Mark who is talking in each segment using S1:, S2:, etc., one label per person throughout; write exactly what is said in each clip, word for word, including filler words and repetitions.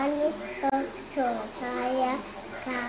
S1: นุโตโสชายกา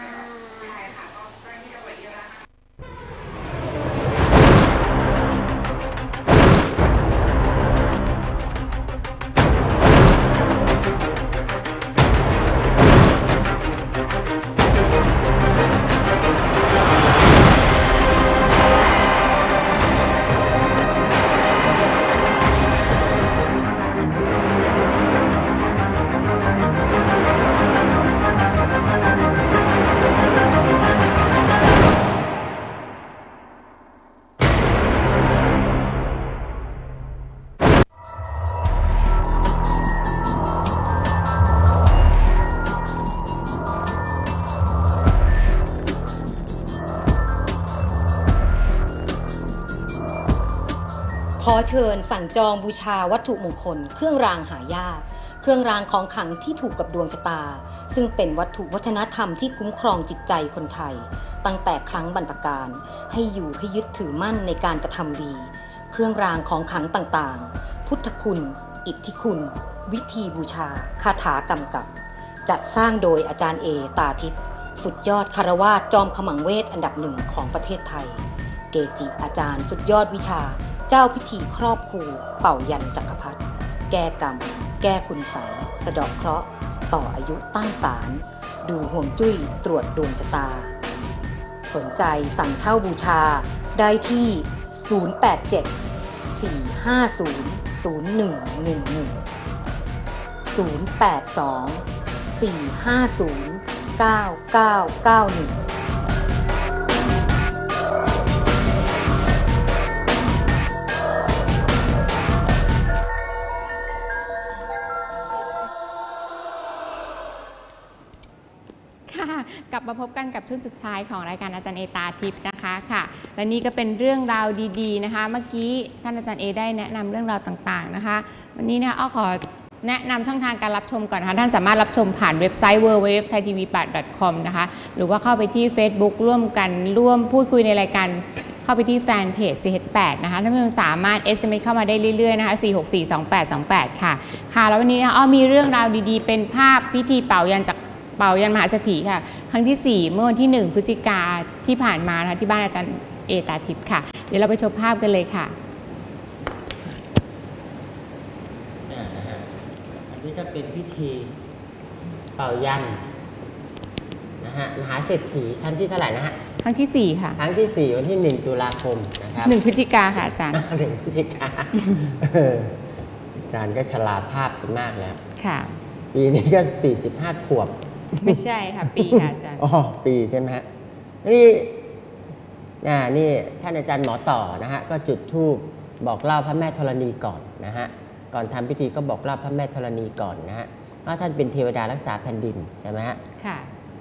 S2: ขอเชิญสั่งจองบูชาวัตถุมงคลเครื่องรางหายากเครื่องรางของขลังที่ถูกกับดวงชะตาซึ่งเป็นวัตถุวัฒนธรรมที่คุ้มครองจิตใจคนไทยตั้งแต่ครั้งบรรพกาลให้อยู่ให้ยึดถือมั่นในการกระทำดีเครื่องรางของขลังต่างๆพุทธคุณอิทธิคุณวิธีบูชาคาถากำกับจัดสร้างโดยอาจารย์เอตาทิพย์สุดยอดคารวาสจอมขมังเวทอันดับหนึ่งของประเทศไทยเกจิอาจารย์สุดยอดวิชาเจ้าพิธีครอบครูเป่ายันจักรพรรดิแก้กรรมแก้คุณไสยสะเดาะเคราะห์ต่ออายุตั้งศาลดูห่วงจุ้ยตรวจดวงชะตาสนใจสั่งเช่าบูชาได้ที่ ศูนย์ แปด เจ็ด สี่ ห้า ศูนย์ ศูนย์ หนึ่ง หนึ่ง หนึ่ง ศูนย์ แปด สอง สี่ ห้า ศูนย์ เก้า เก้า เก้า หนึ่ง
S3: กลับมาพบกันกับช่วงสุดท้ายของรายการอาจารย์เอตาทิพย์นะคะค่ะและนี่ก็เป็นเรื่องราวดีๆนะคะเมื่อกี้ท่านอาจารย์เอได้แนะนำเรื่องราวต่างๆนะคะวันนี้นะอ้อขอแนะนำช่องทางการรับชมก่อนนะคะท่านสามารถรับชมผ่านเว็บไซต์ ดับเบิลยู ดับเบิลยู ดับเบิลยู ดอท ไทยทีวีแปด ดอท คอม นะคะหรือว่าเข้าไปที่ Facebook ร่วมกันร่วมพูดคุยในรายการเข้าไปที่แฟนเพจ ซี เอช แปด นะคะท่านผู้ชมสามารถ เอส เอ็ม เอส เข้ามาได้เรื่อยๆนะคะสี่ หก สี่ สอง แปด สอง แปดค่ะค่ะแล้ววันนี้นะอ้อมีเรื่องราวดีๆเป็นภาพพิธีเป่ายันจากเป่ายันมหาเศรษฐีค่ะครั้งที่สี่เมื่อวันที่หนึ่งพฤศจิกาที่ผ่านมานะคะที่บ้านอาจารย์เอตาทิพย์ค่ะเดี๋ยวเราไปชมภาพกันเลยค่ะ
S4: อันนี้ก็เป็นพิธีเป่ายันนะฮะมหาเศรษฐีครั้งที่เท่าไหร่นะฮะ
S3: ครั้งที่สี่ค่ะ
S4: ครั้งที่สี่วันที่หนึ่งตุลาคมนะครับ
S3: หนึ่งพฤศจิกาค่ะอาจารย์
S4: หนึ่งพฤศจิกาอาจารย์ก็ชราภาพไปมากแล้วค่ะปีนี้ก็สี่สิบห้าขวบ
S3: ไม่ใช่ค่ะปีค่ะอาจารย์
S4: อ๋อปีใช่ไหมฮะนี่น่านี่ท่านอาจารย์หมอต่อนะฮะก็จุดธูปบอกเล่าพระแม่ธรณีก่อนนะฮะก่อนทำพิธีก็บอกเล่าพระแม่ธรณีก่อนนะฮะว่าท่านเป็นเทวดารักษาแผ่นดินใช่ไหมฮะค่ะ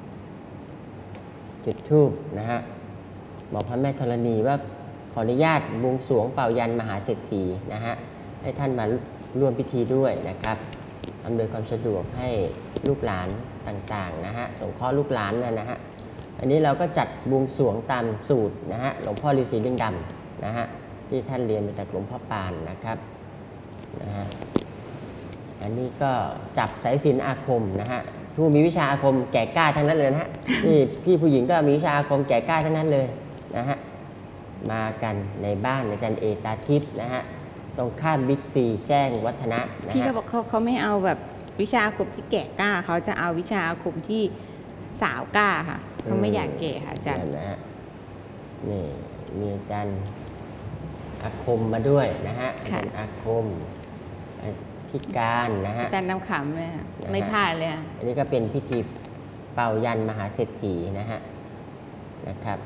S4: จุดธูปนะฮะบอกพระแม่ธรณีว่าขออนุญาตบวงสรวงเป่ายันมหาเศรษฐีนะฮะให้ท่านมาร่วมพิธีด้วยนะครับอำนวยความสะดวกให้ลูกหลานต่างๆนะฮะส่งข้อลูกหลานนะฮะอันนี้เราก็จัดบวงสรวงตามสูตรนะฮะหลวงพ่อฤาษีลิงดำนะฮะที่ท่านเรียนมาจากหลวงพ่อปานนะครับนะฮะอันนี้ก็จับสายสิญจน์อาคมนะฮะผู้มีวิชาอาคมแก่กล้าทั้งนั้นเลยนะฮะนี่พี่ผู้หญิงก็มีวิชาอาคมแก่กล้าทั้งนั้นเลยนะฮะมากันในบ้านอาจารย์เอตาทิพย์นะฮะตรงข้ามบิ๊กซีแจ้งวัฒนะนะฮะ
S3: พี่เขาบอกเขาเขาไม่เอาแบบวิชาอาคมที่แก่กล้าเขาจะเอาวิชาอาคมที่สาวกล้าค่ะเขาไม่อยากแก่ค่ะอาจารย์
S4: นะฮะนี่มีอาจารย์อาคมมาด้วยนะฮะอาจารย์อาคมพิการนะฮะ
S3: อาจารย์น้ำขำเลยค่ะไม่พลาดเลยค่ะ
S4: อันนี้ก็เป็นพิธีเป่ายันมหาเศรษฐีนะฮะนะครับ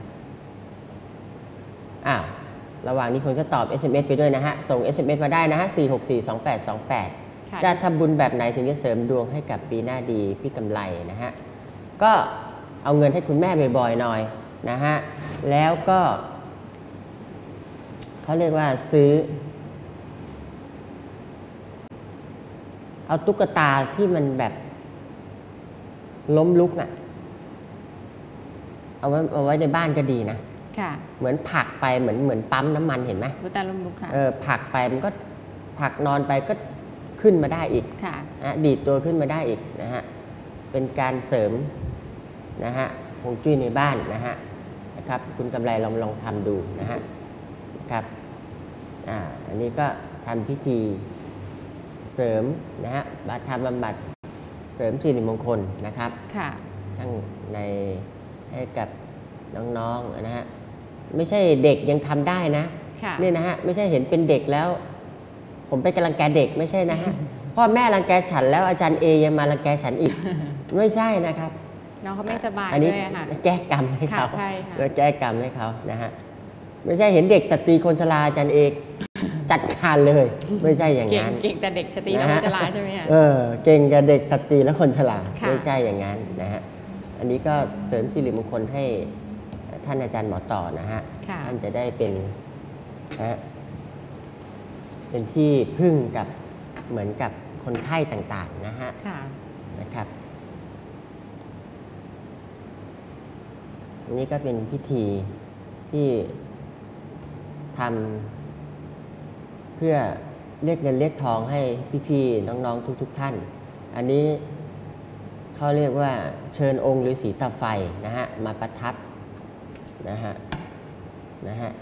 S4: อ้าวระหว่างนี้คนก็ตอบ เอส เอ็ม เอส ไปด้วยนะฮะส่ง เอส เอ็ม เอส มาได้นะฮะสี่ หก สี่ สอง แปด สอง แปดจะทำบุญแบบไหนถึงจะเสริมดวงให้กับปีหน้าดีพี่กำไรนะฮะก็เอาเงินให้คุณแม่บ่อยๆหน่อยนะฮะแล้วก็เขาเรียกว่าซื้อเอาตุ๊กตาที่มันแบบล้มลุกอ่ะเอาไว้เอาไว้ในบ้านก็ดีนะค่ะเหมือนผลักไปเหมือนเหมือนปั๊มน้ำมันเห็นไหม
S3: ตุ๊กตาล้มลุกค่ะ
S4: เออผลักไปมันก็ผลักนอนไปก็ขึ้นมาได้อีกค่ะดีดตัวขึ้นมาได้อีกนะฮะเป็นการเสริมนะฮะฮวงจุ้ยในบ้านนะฮะนะครับคุณกำไรลองลองทำดูนะฮะครับอ่าอันนี้ก็ทำพิธีเสริมนะฮะบาทาบำบัดเสริมสิริมงคลนะครับ
S3: ค่ะ
S4: ข้างในให้กับน้องๆนะฮะไม่ใช่เด็กยังทำได้นะนี่นะฮะไม่ใช่เห็นเป็นเด็กแล้วผมไปกำลังแกเด็กไม่ใช่นะฮะพ่อแม่รังแกฉันแล้วอาจารย์เอยังมารังแกฉันอีกไม่ใช่นะครับ
S3: น้องเขาไม่สบายด้วยค่ะ
S4: แก้กรรมให้เขา
S3: ใช่ค่ะ
S4: แก้กรรมให้เขานะฮะไม่ใช่เห็นเด็กสตรีคนชราอาจารย์เอกจัดการเลยไม่ใช่อย่างนั้น
S3: เก่งแต่เด็กสตรีและคนชราใช่ไหมคะ
S4: เออเก่งกับเด็กสตรีและคนชราไม่ใช่อย่างนั้นนะฮะอันนี้ก็เสริมสิริมงคลให้ท่านอาจารย์หมอต่อนะฮะท่านจะได้เป็นนะเป็นที่พึ่งกับเหมือนกับคนไข้ต่างๆนะฮะนะครับอันนี้ก็เป็นพิธีที่ทำเพื่อเรียกเงินเรียกทองให้พี่ๆน้องๆทุกๆท่านอันนี้เขาเรียกว่าเชิญองค์ฤาษีตาไฟนะฮะมาประทับนะฮะนะฮะ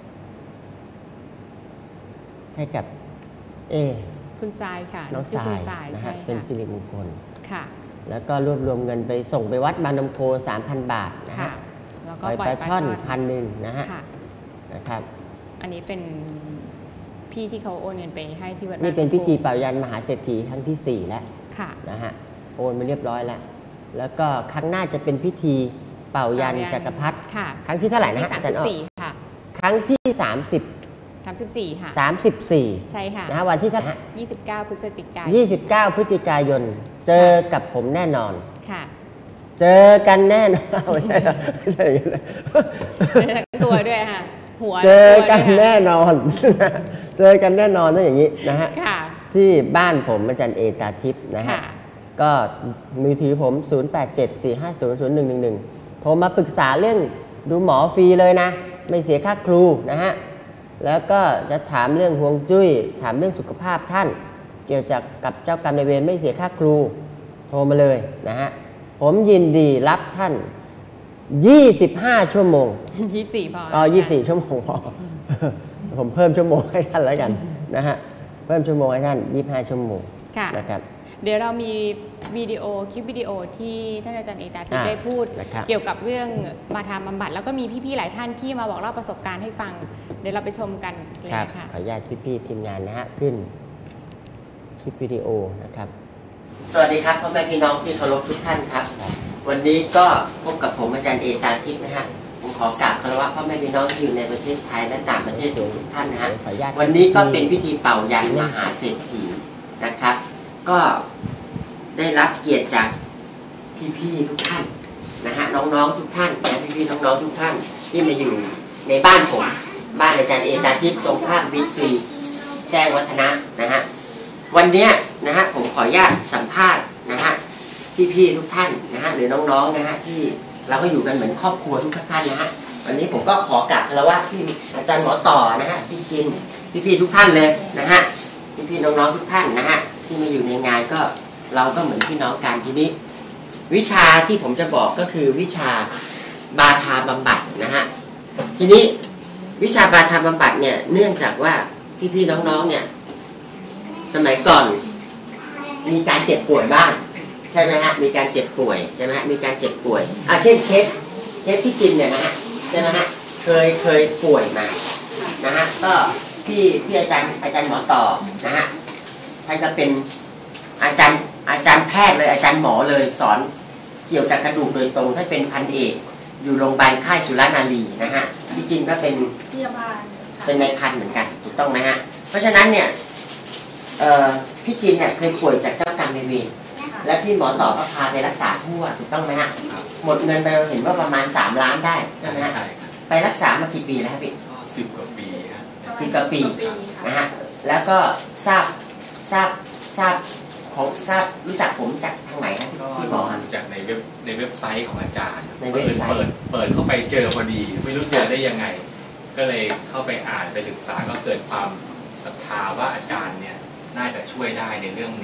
S4: ให้กับเอ
S3: คุณทรายค่ะ
S4: น้องทรายนะฮะเป็นสิริมงคล
S3: ค่ะ
S4: แล้วก็รวบรวมเงินไปส่งไปวัดบางน้ำโพ สามพัน บาทนะฮะ
S3: แล้วก็
S4: ปล่อยปลาช่อนพันหนึ่งนะฮะนะครับ
S3: อันนี้เป็นพี่ที่เขาโอนเงินไปให้ที่วัด
S4: นี่เป็นพิธีเป่ายันมหาเศรษฐีครั้งที่สี่แล้ว
S3: ค่ะ
S4: นะฮะโอนไปเรียบร้อยแล้วแล้วก็ครั้งหน้าจะเป็นพิธีเป่ายันจักรพรรดิครั้งที่เท่าไหร่นะอาจารย์อ้อ
S3: ค่ะ
S4: ครั้งที่สามสิบ
S3: สามสิบสี่ค่ะ
S4: สามสิบสี่
S3: ใช่ค่ะ
S4: นะฮะวันที่เท่าไหร่
S3: ยี่สิบเก้าพฤศจิกายน
S4: ยี่สิบเก้าพฤศจิกายนเจอกับผมแน่นอน
S3: ค่ะ
S4: เจอกันแน่นอนไม่ใช่ไม่ใช่อย่างนั้น
S3: ตัวด้วยค่ะหัว
S4: เจอกันแน่นอนเจอกันแน่นอนนั่นอย่างนี้นะฮะที่บ้านผมอาจารย์เอตาทิพย์นะฮะก็มือถือผมศูนย์ แปด เจ็ด สี่ ห้า ศูนย์ ศูนย์ หนึ่ง หนึ่ง หนึ่งโทรมาปรึกษาเรื่องดูหมอฟรีเลยนะไม่เสียค่าครูนะฮะแล้วก็จะถามเรื่องฮวงจุ้ยถามเรื่องสุขภาพท่านเกี่ยวกับกับเจ้ากรรมนายเวรไม่เสียค่าครูโทรมาเลยนะฮะผมยินดีรับท่านยี่สิบห้าชั่วโมง
S3: ยี่สิบสี่พอ
S4: อ๋อยี่สิบสี่ชั่วโมงพอผมเพิ่มชั่วโมงให้ท่านแล้วกันนะฮะเพิ่มชั่วโมงให้ท่านยี่สิบห้าชั่วโมงนะครับ
S3: เดี๋ยวเรามีวิดีโอคลิปวิดีโอที่ท่านอาจารย์เอตาทิพย์ได้พูดเกี่ยวกับเรื่องบาทาบำบัดแล้วก็มีพี่ๆหลายท่านที่มาบอกเล่าประสบการณ์ให้ฟังเดี๋ยวเราไปชมกันเลยค่ะ
S4: ขออนุญาตพี่ๆทีมงานนะฮะขึ้นคลิปวิดีโอนะครับสวัสดีครับพ่อแม่พี่น้องที่เคารพทุกท่านครับวันนี้ก็พบกับผมอาจารย์เอตาทิพย์นะฮะผมขอกราบคารวะพ่อแม่พี่น้องที่อยู่ในประเทศไทยและต่างประเทศทุกท่านนะฮะวันนี้ก็เป็นพิธีเป่ายันมหาเศรษฐีนะครับก็ได้รับเกียรติจากพี่ๆทุกท่านนะฮะน้องๆทุกท่านและพี่ๆน้องๆทุกท่านที่มาอยู่ในบ้านผมบ้านอาจารย์เอตาทิพย์ตรงข้ามบิ๊กซีแจ้งวัฒนะนะฮะวันนี้นะฮะผมขออนุญาตสัมภาษณ์นะฮะพี่ๆทุกท่านนะฮะหรือน้องๆนะฮะที่เราก็อยู่กันเหมือนครอบครัวทุกท่านนะฮะวันนี้ผมก็ขอกราบคารวะที่อาจารย์หมอต่อนะฮะพี่จินพี่ๆทุกท่านเลยนะฮะพี่ๆน้องๆทุกท่านนะฮะที่มาอยู่ในงานก็เราก็เหมือนพี่น้องกันทีนี้วิชาที่ผมจะบอกก็คือวิชาบาทาบำบัดนะฮะทีนี้วิชาบาทาบำบัดเนี่ยเนื่องจากว่าพี่ๆน้องๆเนี่ยสมัยก่อนมีการเจ็บป่วยบ้างใช่ไหมฮะมีการเจ็บป่วยใช่ไหมฮะมีการเจ็บป่วยอ่ะเช่นเคสเคสที่จินเนี่ยนะฮะใช่ไหมฮะเคยเคยป่วยมานะฮะก็พี่พี่อาจารย์อาจารย์หมอต่อนะฮะท่านก็เป็นอาจารย์อาจารย์แพทย์เลยอาจารย์หมอเลยสอนเกี่ยวกับกระดูกโดยตรงท่านเป็นพันเอกอยู่โรงพยาบาลค่ายสุรนารีนะฮะที่จริงก็เป็นเป็นนายพันเหมือนกันถูกต้องไหมฮะเพราะฉะนั้นเนี่ยพี่จินเนี่ยเคยป่วยจากเจ้ากรรมนายเวรและพี่หมอต่อก็พาไปรักษาทั่วถูกต้องไหมฮะหมดเงินไปเห็นว่าประมาณสามล้านได้ใช่ไหมฮะไปรักษามากี่ปีแล้วครับพี่
S5: สิบกว่าปีครับ
S4: สิบกว่าปีนะฮะแล้วก็ทราบทราบทราบของทราบรู้จักผมจากทางไหนครับพี่หมอ
S5: รู้จักในเว็บในเว็บไซต์ของอาจารย์
S4: ในเว็บไซต์
S5: เปิดเปิดเข้าไปเจอพอดีไม่รู้เจอได้ยังไงก็เลยเข้าไปอ่านไปศึกษาก็เกิดความศรัทธาว่าอาจารย์เนี่ยน่าจะช่วยได้ในเรื่องนี้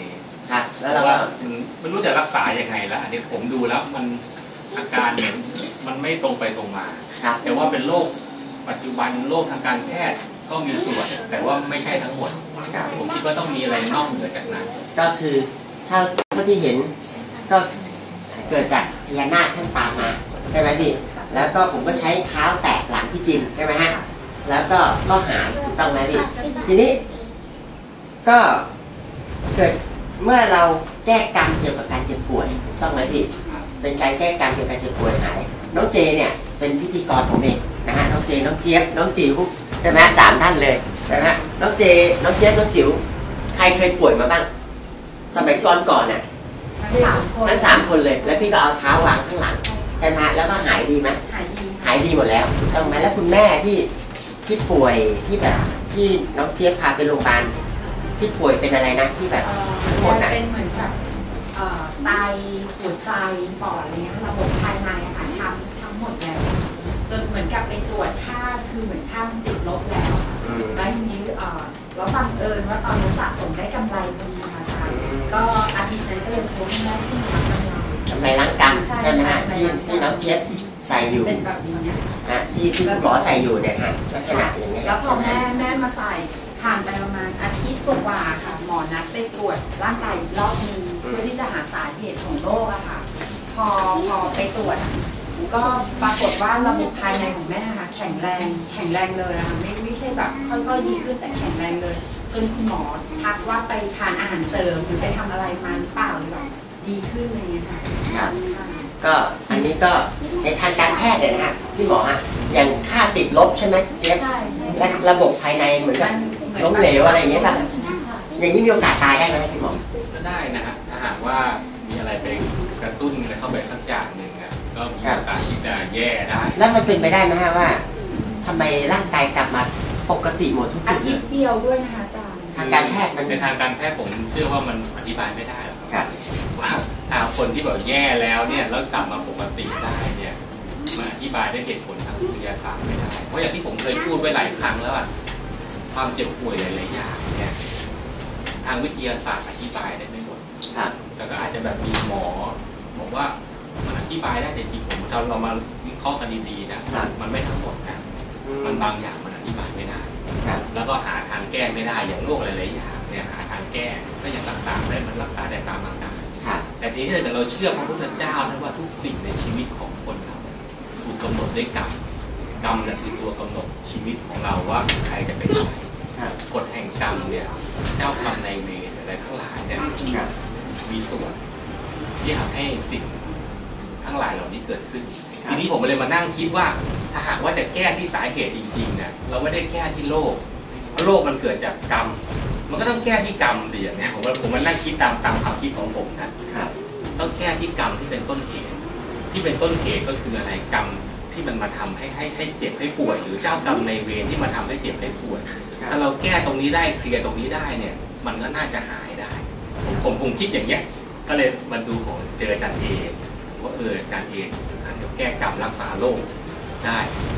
S4: ครับแล้ว
S5: เพ
S4: เรา
S5: ราะ
S4: ก็
S5: ว่ามันไม่รู้จะรักษายังไงแล้วอันนี้ผมดูแล้วมันอาการเนี่ยมันไม่ตรงไปตรงมา
S4: ครับ
S5: แต่ว่าเป็นโรคปัจจุบันโรคทางการแพทย์ก็มีส่วนแต่ว่าไม่ใช่ทั้งหมด
S4: ครับ
S5: ผมคิดว่าต้องมีอะไรนอกเหนือจากนั้น
S4: ก็คือถ้าเท่าที่เห็นก็เกิดจากพญานาคท่านตามมาใช่ไหมพี่แล้วก็ผมก็ใช้เท้าแตะหลังพี่จินใช่ไหมฮะแล้วก็ก็หายถูกต้องไหมพี่ทีนี้ก็เกิดเมื่อเราแก้กรรมเกี่ยวกับการเจ็บป่วยถูกต้องไหมพี่เป็นการแก้กรรมเกี่ยวกับการเจ็บป่วยหายน้องเจเนี่ยเป็นพิธีกรผมเองนะฮะน้องเจน้องเจี๊ยบน้องจิ๋วใช่ไหมสามท่านเลยใช่ไหมฮะน้องเจน้องเจี๊ยบน้องจิ๋วใครเคยป่วยมาบ้างสมัยก่อนก่อนเนี่ยทั้งสามคนเลยแล้วพี่ก็เอาเท้าวางข้างหลังใช่ไหมฮะแล้วก็หายดีไหมหายดีหายดีหมดแล้วถูกต้องไหมแล้วคุณแม่ที่ที่ป่วยที่แบบที่น้องเจี๊ยบพาไปโรงพยาบาลที่ป่วยเป็นอะไรนะที่แบบทั้งหมดนะ
S6: เป็นเหมือนกับเอ่อไตหัวใจปอดอะไรเงี้ยระบบภายในอะค่ะช้ำทั้งหมดแล้วจนเหมือนกับไปตรวจค่าคือเหมือนค่ามันติดลบแล้วค่ะแล้วทีนี้เอ่อแล้วบังเอิญว่าตอนนั้นสะสมได้กำไรพอดีค่ะอาจารย์ก็อาทิตย์นั้นก็เลยโทรให้แม่ที่มาทำงาน
S4: กำไรล้างกรรมใช่ไหมฮะที่ที่น้องเจี๊ยบใส่อยู่
S6: เป็นแบบนี้
S4: ฮะที่ที่คุณหมอใส่อยู่เนี่ยฮะลักษณะอย่างเงี้ย
S6: แล้วพอแม่แม่มาใส่ผ่านไปประมาณอาทิตย์กว่าๆค่ะหมอนัดไปตรวจร่างกายอีกรอบนึงเพื่อที่จะหาสาเหตุของโรคอะค่ะพอพอไปตรวจก็ปรากฏว่าระบบภายในของแม่ค่ะแข็งแรงแข็งแรงเลยอะค่ะไม่ไม่ใช่แบบค่อยๆดีขึ้นแต่แข็งแรงเลยจนคุณหมอทักว่าไปทานอาหารเสริมหรือไปทำอะไรมาหรือเปล่าหรือแบบดีขึ้นอะไรเงี้ยค่ะ
S4: ครับก็อันนี้ก็ในทางการแพทย์เนี่ยนะฮะพี่หมอฮะอย่างค่าติดลบใช่ไหมเจี๊ยบ
S6: ใช่ใช่
S4: และระบบภายในเหมือนกับล้มเหลวอะไรอย่างเงี้ยป่ะอย่างนี้มีโอกาสตายได้ไหมพี่หมอ
S5: ก็ได้นะฮะถ้าหากว่ามีอะไรไปกระตุ้นเข้าไปสักอย่างหนึ่งอ่ะก็มีโอกาสที่จะแย่ได้
S4: แล้วมันเป็นไปได้ไหมฮะว่าทำไมร่างกายกลับมาปกติหมดทุก
S6: อา
S4: จุด
S6: ทิตย์เดียวด้วยนะคะอาจารย์
S4: ทางการแพทย์มัน
S5: ในทางการแพทย์ผมเชื่อว่ามันอธิบายไม่ได้หรอก
S4: ครับ
S5: ว่าถ้าคนที่แบบแย่แล้วเนี่ยแล้วกลับมาปกติได้เนี่ยมันอธิบายได้เหตุผลทางวิทยาศาสตร์ไม่ได้เพราะอย่างที่ผมเคยพูดไว้หลายครั้งแล้วอะความเจ็บป่วยหลายๆอย่างเนี่ยทางวิทยาศาสตร์อธิบายได้ไม่หมด
S4: ครับ
S5: แต่ก็อาจจะแบบมีหมอบอกว่ามันอธิบายได้แต่จริงผมถ้าเรามาวิเคราะห์กันดีๆนะมันไม่ทั้งหมดนะมันบางอย่างมันอธิบายไม่ได้
S4: ครับ
S5: แล้วก็หาทางแก้ไม่ได้อย่างโรคหลายๆอย่างเนี่ยหาทางแก้ก็ยังรักษาได้มันรักษาได้ตามอาการ
S4: ครับ
S5: แต่ทีนี้ถ้าเกิดเราเชื่อพระพุทธเจ้านะว่าทุกสิ่งในชีวิตของคนเราถูกกำหนดด้วยกรรมกรรมเนี่ยคือตัวกำหนดชีวิตของเราว่าใครจะเป็นใคร
S4: ครับ
S5: กฎแห่งกรรมเนี่ยเจ้ากรรมนายเวรอะไรทั้งหลายเนี่ย
S4: ครับ
S5: มีส่วนที่ทำให้สิ่งทั้งหลายเหล่านี้เกิดขึ้น ทีนี้ผมเลยมานั่งคิดว่าถ้าหากว่าจะแก้ที่สาเหตุจริงๆเนี่ยเราไม่ได้แก้ที่โรคเพราะโรคมันเกิดจากกรรมมันก็ต้องแก้ที่กรรมสิอย่างเนี้ยผมว่าผมมานั่งคิดตามตามความคิดของผมนะครับ ต้องแก้ที่กรรมที่เป็นต้นเหตุที่เป็นต้นเหตุก็คืออะไรกรรมที่มันมาทำให้ให้ให้เจ็บให้ป่วย หรือเจ้ากรรมในเวรที่มาทำให้เจ็บให้ป่วยถ้าเราแก้ตรงนี้ได้เคลียร์ตรงนี้ได้เนี่ยมันก็น่าจะหายได้ผมผมผมคิดอย่างเงี้ยก็เลยมาดูของเจออาจารย์เอว่าเอออาจารย์เอท่านแก้กรรมรักษาโรคได้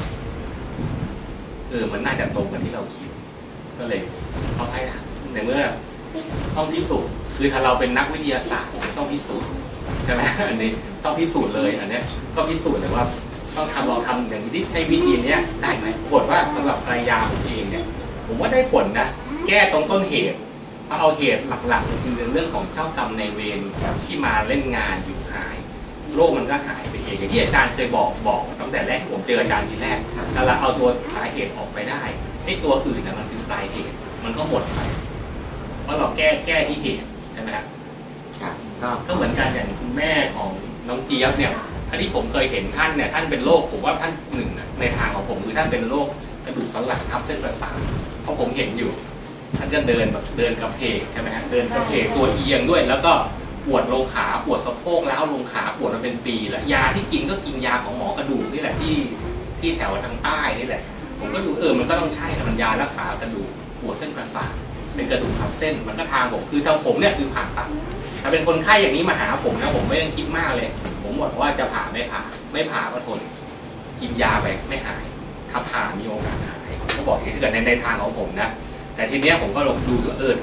S5: เออมันน่าจะตรงกับที่เราคิดก็เลยเอาให้ในเมื่อต้องพิสูจน์คือถ้าเราเป็นนักวิทยาศาสตร์ต้องพิสูจน์ใช่ไหมอันนี้ต้องพิสูจน์เลยอันนี้ก็พิสูจน์เลยว่าต้องทำเราทำอย่างนี้ใช้วิธีนี้ได้ไหมปรากฏว่าสำหรับภรรยาผมเองเนี่ยผมว่าได้ผลนะแก้ตรงต้นเหตุเพราะเอาเหตุหลักๆคือเรื่องของเจ้ากรรมในเวรที่มาเล่นงานอยู่หายโรคมันก็หายไปเองอย่างที่อาจารย์เคยบอกบอกตั้งแต่แรกที่ผมเจออาจารย์ทีแรกถ้าเราเอาตัวสาเหตุออกไปได้ไอ้ตัวอื่นนะมันคือปลายเหตุมันก็หมดไปเพราะเราแก้แก้ที่เหตุใช่ไหมครับ
S4: ครับ
S5: ก็เหมือนกันอย่างคุณแม่ของน้องเจี๊ยบเนี่ยที่ผมเคยเห็นท่านเนี่ยท่านเป็นโรคผมว่าท่านหนึ่งในทางของผมคือท่านเป็นโรคกระดูกสันหลังทับเส้นประสาทเพราะผมเห็นอยู่ท่านก็เดินแบบเดินกระเพกใช่ไหมฮะเดินกระเพกตัวเอียงด้วยแล้วก็ปวดลงขาปวดสะโพกแล้วลงขาปวดมาเป็นปีแล้วยาที่กินก็กินยาของหมอกระดูกนี่แหละที่ที่แถวทางใต้นี่แหละผมก็ดูเออมันก็ต้องใช่นะมันยารักษากระดูกปวดเส้นประสาทเป็นกระดูกทับเส้นมันก็ทางผมคือทางผมเนี่ยคือผ่าตัดถ้าเป็นคนไข้อย่างนี้มาหาผมนะผมไม่ต้องคิดมากเลยผมบอกว่าจะผ่าไม่ผ่าไม่ผ่าก็ทนกินยาไปไม่หายถ้าผ่ามีโอกาสหายผมก็บอกอย่างนี้ถ้าเกิดในในทางของผมนะแต่ทีเนี้ยผมก็ลองดูเออ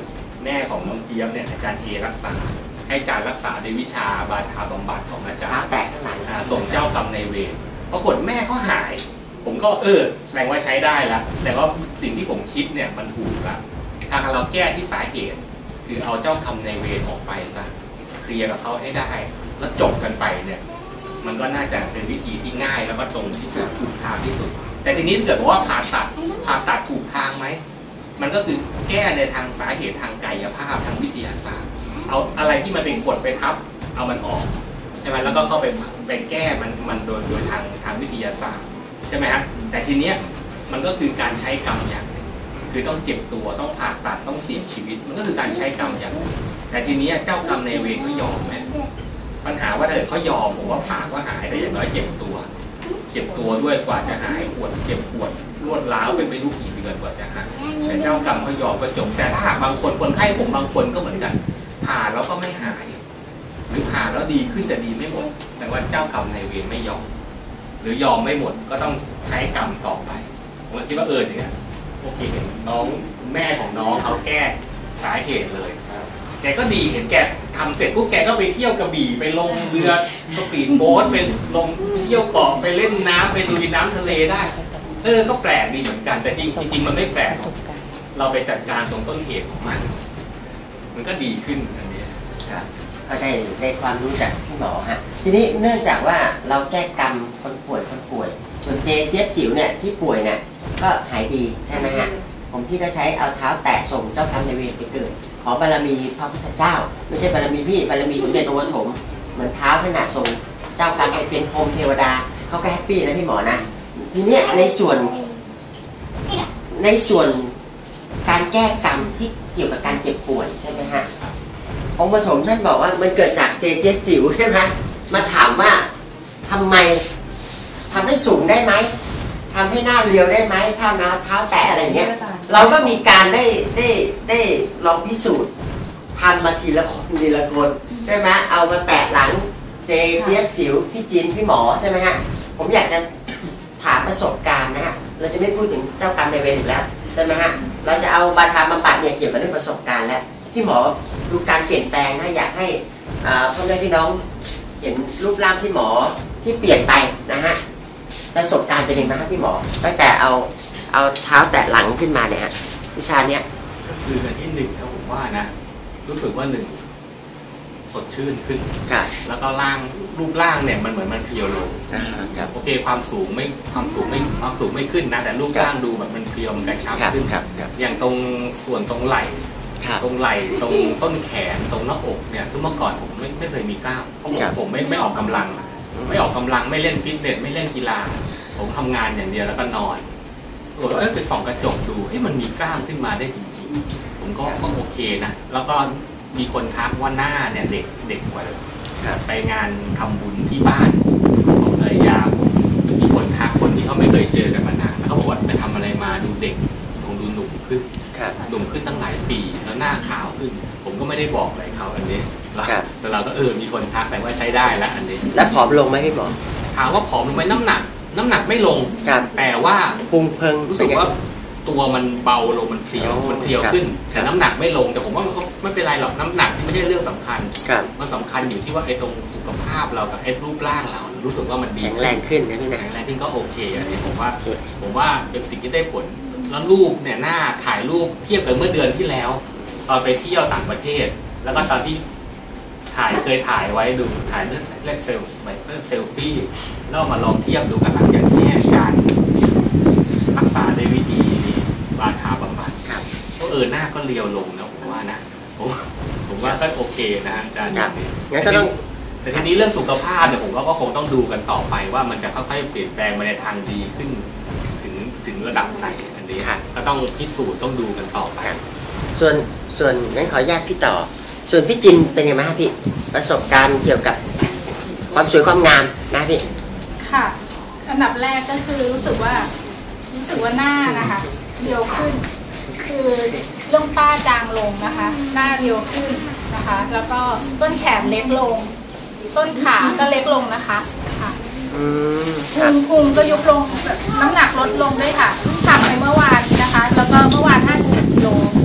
S5: แม่ของน้องเจี๊ยบเนี่ยอาจารย์เอรักษาให้อาจารย์รักษาในวิชาบาทาบำบัดของอาจารย์
S4: แตกข้างหลัง
S5: ส่งเจ้ากรรมในเวรปรากฏแม่เขาหายผมก็เออแสดงว่าใช้ได้แล้วแต่ว่าสิ่งที่ผมคิดเนี่ยมันถูกละถ้าเราแก้ที่สาเหตุคือเอาเจ้ากรรมในเวรออกไปซะเคลียร์กับเขาให้ได้แล้วจบกันไปเนี่ยมันก็น่าจะเป็นวิธีที่ง่ายแล้วก็ตรงที่สุดถูกทางที่สุดแต่ทีนี้ถ้าเกิดว่าผ่าตัดผ่าตัดถูกทางไหมมันก็คือแก้ในทางสาเหตุทางกายภาพทางวิทยาศาสตร์เอาอะไรที่มันเป็นกฎไปทับเอามันออกใช่ไหมแล้วก็เข้าไปไปแก้มันมันโดยโดยทางทางวิทยาศาสตร์ใช่ไหมฮะแต่ทีเนี้ยมันก็คือการใช้กรรมอย่างหนึ่งคือต้องเจ็บตัวต้องผ่าตัดต้องเสี่ยงชีวิตมันก็คือการใช้กรรมอย่างหนึ่งแต่ทีนี้เจ้ากรรมในเวรเขายอมไหมปัญหาว่าถ้าเกิดเขายอมผมว่าผ่าก็หายแต่อย่างน้อยเจ็บตัวเจ็บตัวด้วยกว่าจะหายปวดเจ็บปวดรวดร้าวเป็นไม่รู้กี่เดือนกว่าจะหายแต่เจ้ากรรมเขายอมก็จบแต่ถ้าหากบางคนคนไข้ผมบางคนก็เหมือนกันผ่าแล้วก็ไม่หายหรือผ่าแล้วดีขึ้นแต่ดีไม่หมดแต่ว่าเจ้ากรรมในเวรไม่ยอมหรือยอมไม่หมดก็ต้องใช้กรรมต่อไปผมคิดว่าเออเนี่ยโอเคเห็นน้องแม่ของน้องเขาแก้สาเหตุเลยแกก็ดีเห็นแกทำเสร็จปุ๊บแกก็ไปเที่ยวกระบี่ไปลงเรือสปีดโบ๊ทไปลงเที่ยวเกาะไปเล่นน้ำไปดูน้ำทะเลได้เออก็แปลกดีเหมือนกันแต่จริงจริงมันไม่แปลกเราไปจัดการตรงต้นเหตุของมันมันก็ดีขึ้นอันนี้
S4: ครับก็ได้ได้ความรู้จากพี่หมอฮะทีนี้เนื่องจากว่าเราแก้กรรมคนป่วยคนป่วยส่วนเจเจี๊ยบจิ๋วเนี่ยที่ป่วยเนี่ยก็หายดีใช่ไหมฮะผมพี่ก็ใช้เอาเท้าแตะส่งเจ้ากรรมในเวรไปเกิดขอบารมีพระพุทธเจ้าไม่ใช่บารมีพี่บารมีสมเด็จองค์ปฐมเหมือนเท้าขนาดส่งเจ้ากรรมไปเป็นพรหมเทวดาเขาก็แฮปปี้นะพี่หมอนะทีเนี้ยในส่วนในส่วนการแก้กรรมที่เกี่ยวกับการเจ็บป่วยใช่ไหมฮะองค์ปฐมท่านบอกว่ามันเกิดจากเจเจี๊ยบจิ๋วใช่ไหมมาถามว่าทำไมทำให้สูงได้ไหมทำให้หน้าเรียวได้ไหมเท้าน้าเท้าแตะอะไรเงี้ยเราก็มีการได้ได้ได้ลองพิสูจน์ทำมาทีละคนทีละคนใช่ไหมเอามาแตะหลังเจเจี๊ยบจิ๋วพี่จินพี่หมอใช่ไหมฮะผมอยากจะถามประสบการณ์นะฮะเราจะไม่พูดถึงเจ้ากรรมนายเวรอีกแล้วใช่ไหมฮะเราจะเอาบาทาบำบัดเนี่ยเกี่ยวกับเรื่องประสบการณ์แล้วพี่หมอดูการเปลี่ยนแปลงนะอยากให้พ่อแม่พี่น้องเห็นรูปร่างพี่หมอที่เปลี่ยนไปนะฮะประสบการณ์เป็นยังไงครับพี่หมอตั้งแต่เอาเอาเท้าแตะหลังขึ้นมาเนี่ยฮะวิชาเนี้ย
S5: คืออันที่หนึ่งนะผมว่านะรู้สึกว่าหนึ่งสดชื่นขึ้นแล้วก็ร่างรูปร่างเนี่ยมันเหมือนมันเพียวลงโอเคความสูงไม่ความสูงไม่ความสูงไม่ขึ้นนะแต่รูปร่างดูแบบมันเพียวมันกระชับขึ้นอย่างตรงส่วนตรงไหล่ตรงไหล่ตรงต้นแขนตรงหน้าอกเนี่ยซึ่งเมื่อก่อนผมไม่ไม่เคยมีกล้ามเพราะผมผมไม่ไม่ออกกำลังไม่ออกกำลังไม่เล่นฟิตเนสไม่เล่นกีฬาผมทำงานอย่างเดียวแล้วก็นอนโอ้ยเอ้ยไปส่องกระจกดูให้มันมีกล้ามขึ้นมาได้จริงๆผมก็ก็โอเคนะแล้วก็มีคนทักว่าหน้าเนี่ยเด็กเด็กกว่าเลยไปงานทำบุญที่บ้านของภรรยาผมมีคนทักคนที่เขาไม่เคยเจอกันมานานแล้วเขาบอกว่าไปทำอะไรมาดูเด็กคงดูหนุ่มขึ้นหนุ่มขึ้นตั้งหลายปีแล้วหน้าขาวขึ้นผมก็ไม่ได้บอกอะไรเขาอันนี้แต่เราก็เออมีคนทักแต่ว่าใช้ได้แล้วอันนี้
S4: แล้วผอมลงไหมพี่หมอ
S5: ถามว่าผอมลงไหมน้ำหนักน้ำหนักไม่ลงแต่ว่า
S4: พุงเพิง
S5: รู้สึกว่าตัวมันเบาลงมันเพลียวมันเพลียวขึ้นแต่น้ำหนักไม่ลงแต่ผมว่าไม่เป็นไรหรอกน้ำหนักที่ไม่ใช่เรื่องสำคัญมันสำคัญอยู่ที่ว่าไอ้ตรงสุขภาพเรากับไอ้รูปร่างเรารู้สึกว่ามันดี
S4: แข็งแรงขึ้นนะพี่นะ
S5: แข็งแรงขึ้นก็โอเคอันนี้ผมว่าผมว่าเป็นสิ่งที่ได้ผลแล้วรูปเนี่ยหน้าถ่ายรูปเทียบกับเมื่อเดือนที่แล้วตอนไปเที่ยวต่างประเทศแล้วก็ตอนที่ถ่ายเคยถ่ายไว้ดูถ่ายเรื่องเรียกเซลล์เรื่องเซลฟี่แล้วมาลองเทียบดูกันหลังจากที่อาจารย์รักษาด้วยวิธีบาทาบำบัดก็เออหน้าก็เรียวลงนะผมว่านะผมผมว่าก็โอเคนะอาจารย์อย่างนี้แต่ทีนี้เรื่องสุขภาพเนี่ยผมว่าก็คงต้องดูกันต่อไปว่ามันจะค่อยๆเปลี่ยนแปลงไปในทางดีขึ้นถึงถึงระดับไหนอันนี้ก็ต้องพิสูจน์ต้องดูกันต่อไป
S4: ส่วนส่วนงั้นขออนุญาตพี่ต่อส่วนพี่จินเป็นยังไงครับพี่ประสบการณ์เกี่ยวกับความสวยความงามนะพี่
S7: ค่ะอันดับแรกก็คือรู้สึกว่ารู้สึกว่าหน้านะคะเรียวขึ้นคือเรื่องฝ้าจางลงนะคะหน้าเรียวขึ้นนะคะแล้วก็ต้นแขนเล็กลงต้นขาก็เล็กลงนะคะค่ะพุงพุงก็ยุบลงน้ำหนักลดลงด้วยค่ะทำไปเมื่อวานนี้นะคะแล้วก็เมื่อวานห้าสิบเอ็ดกิโล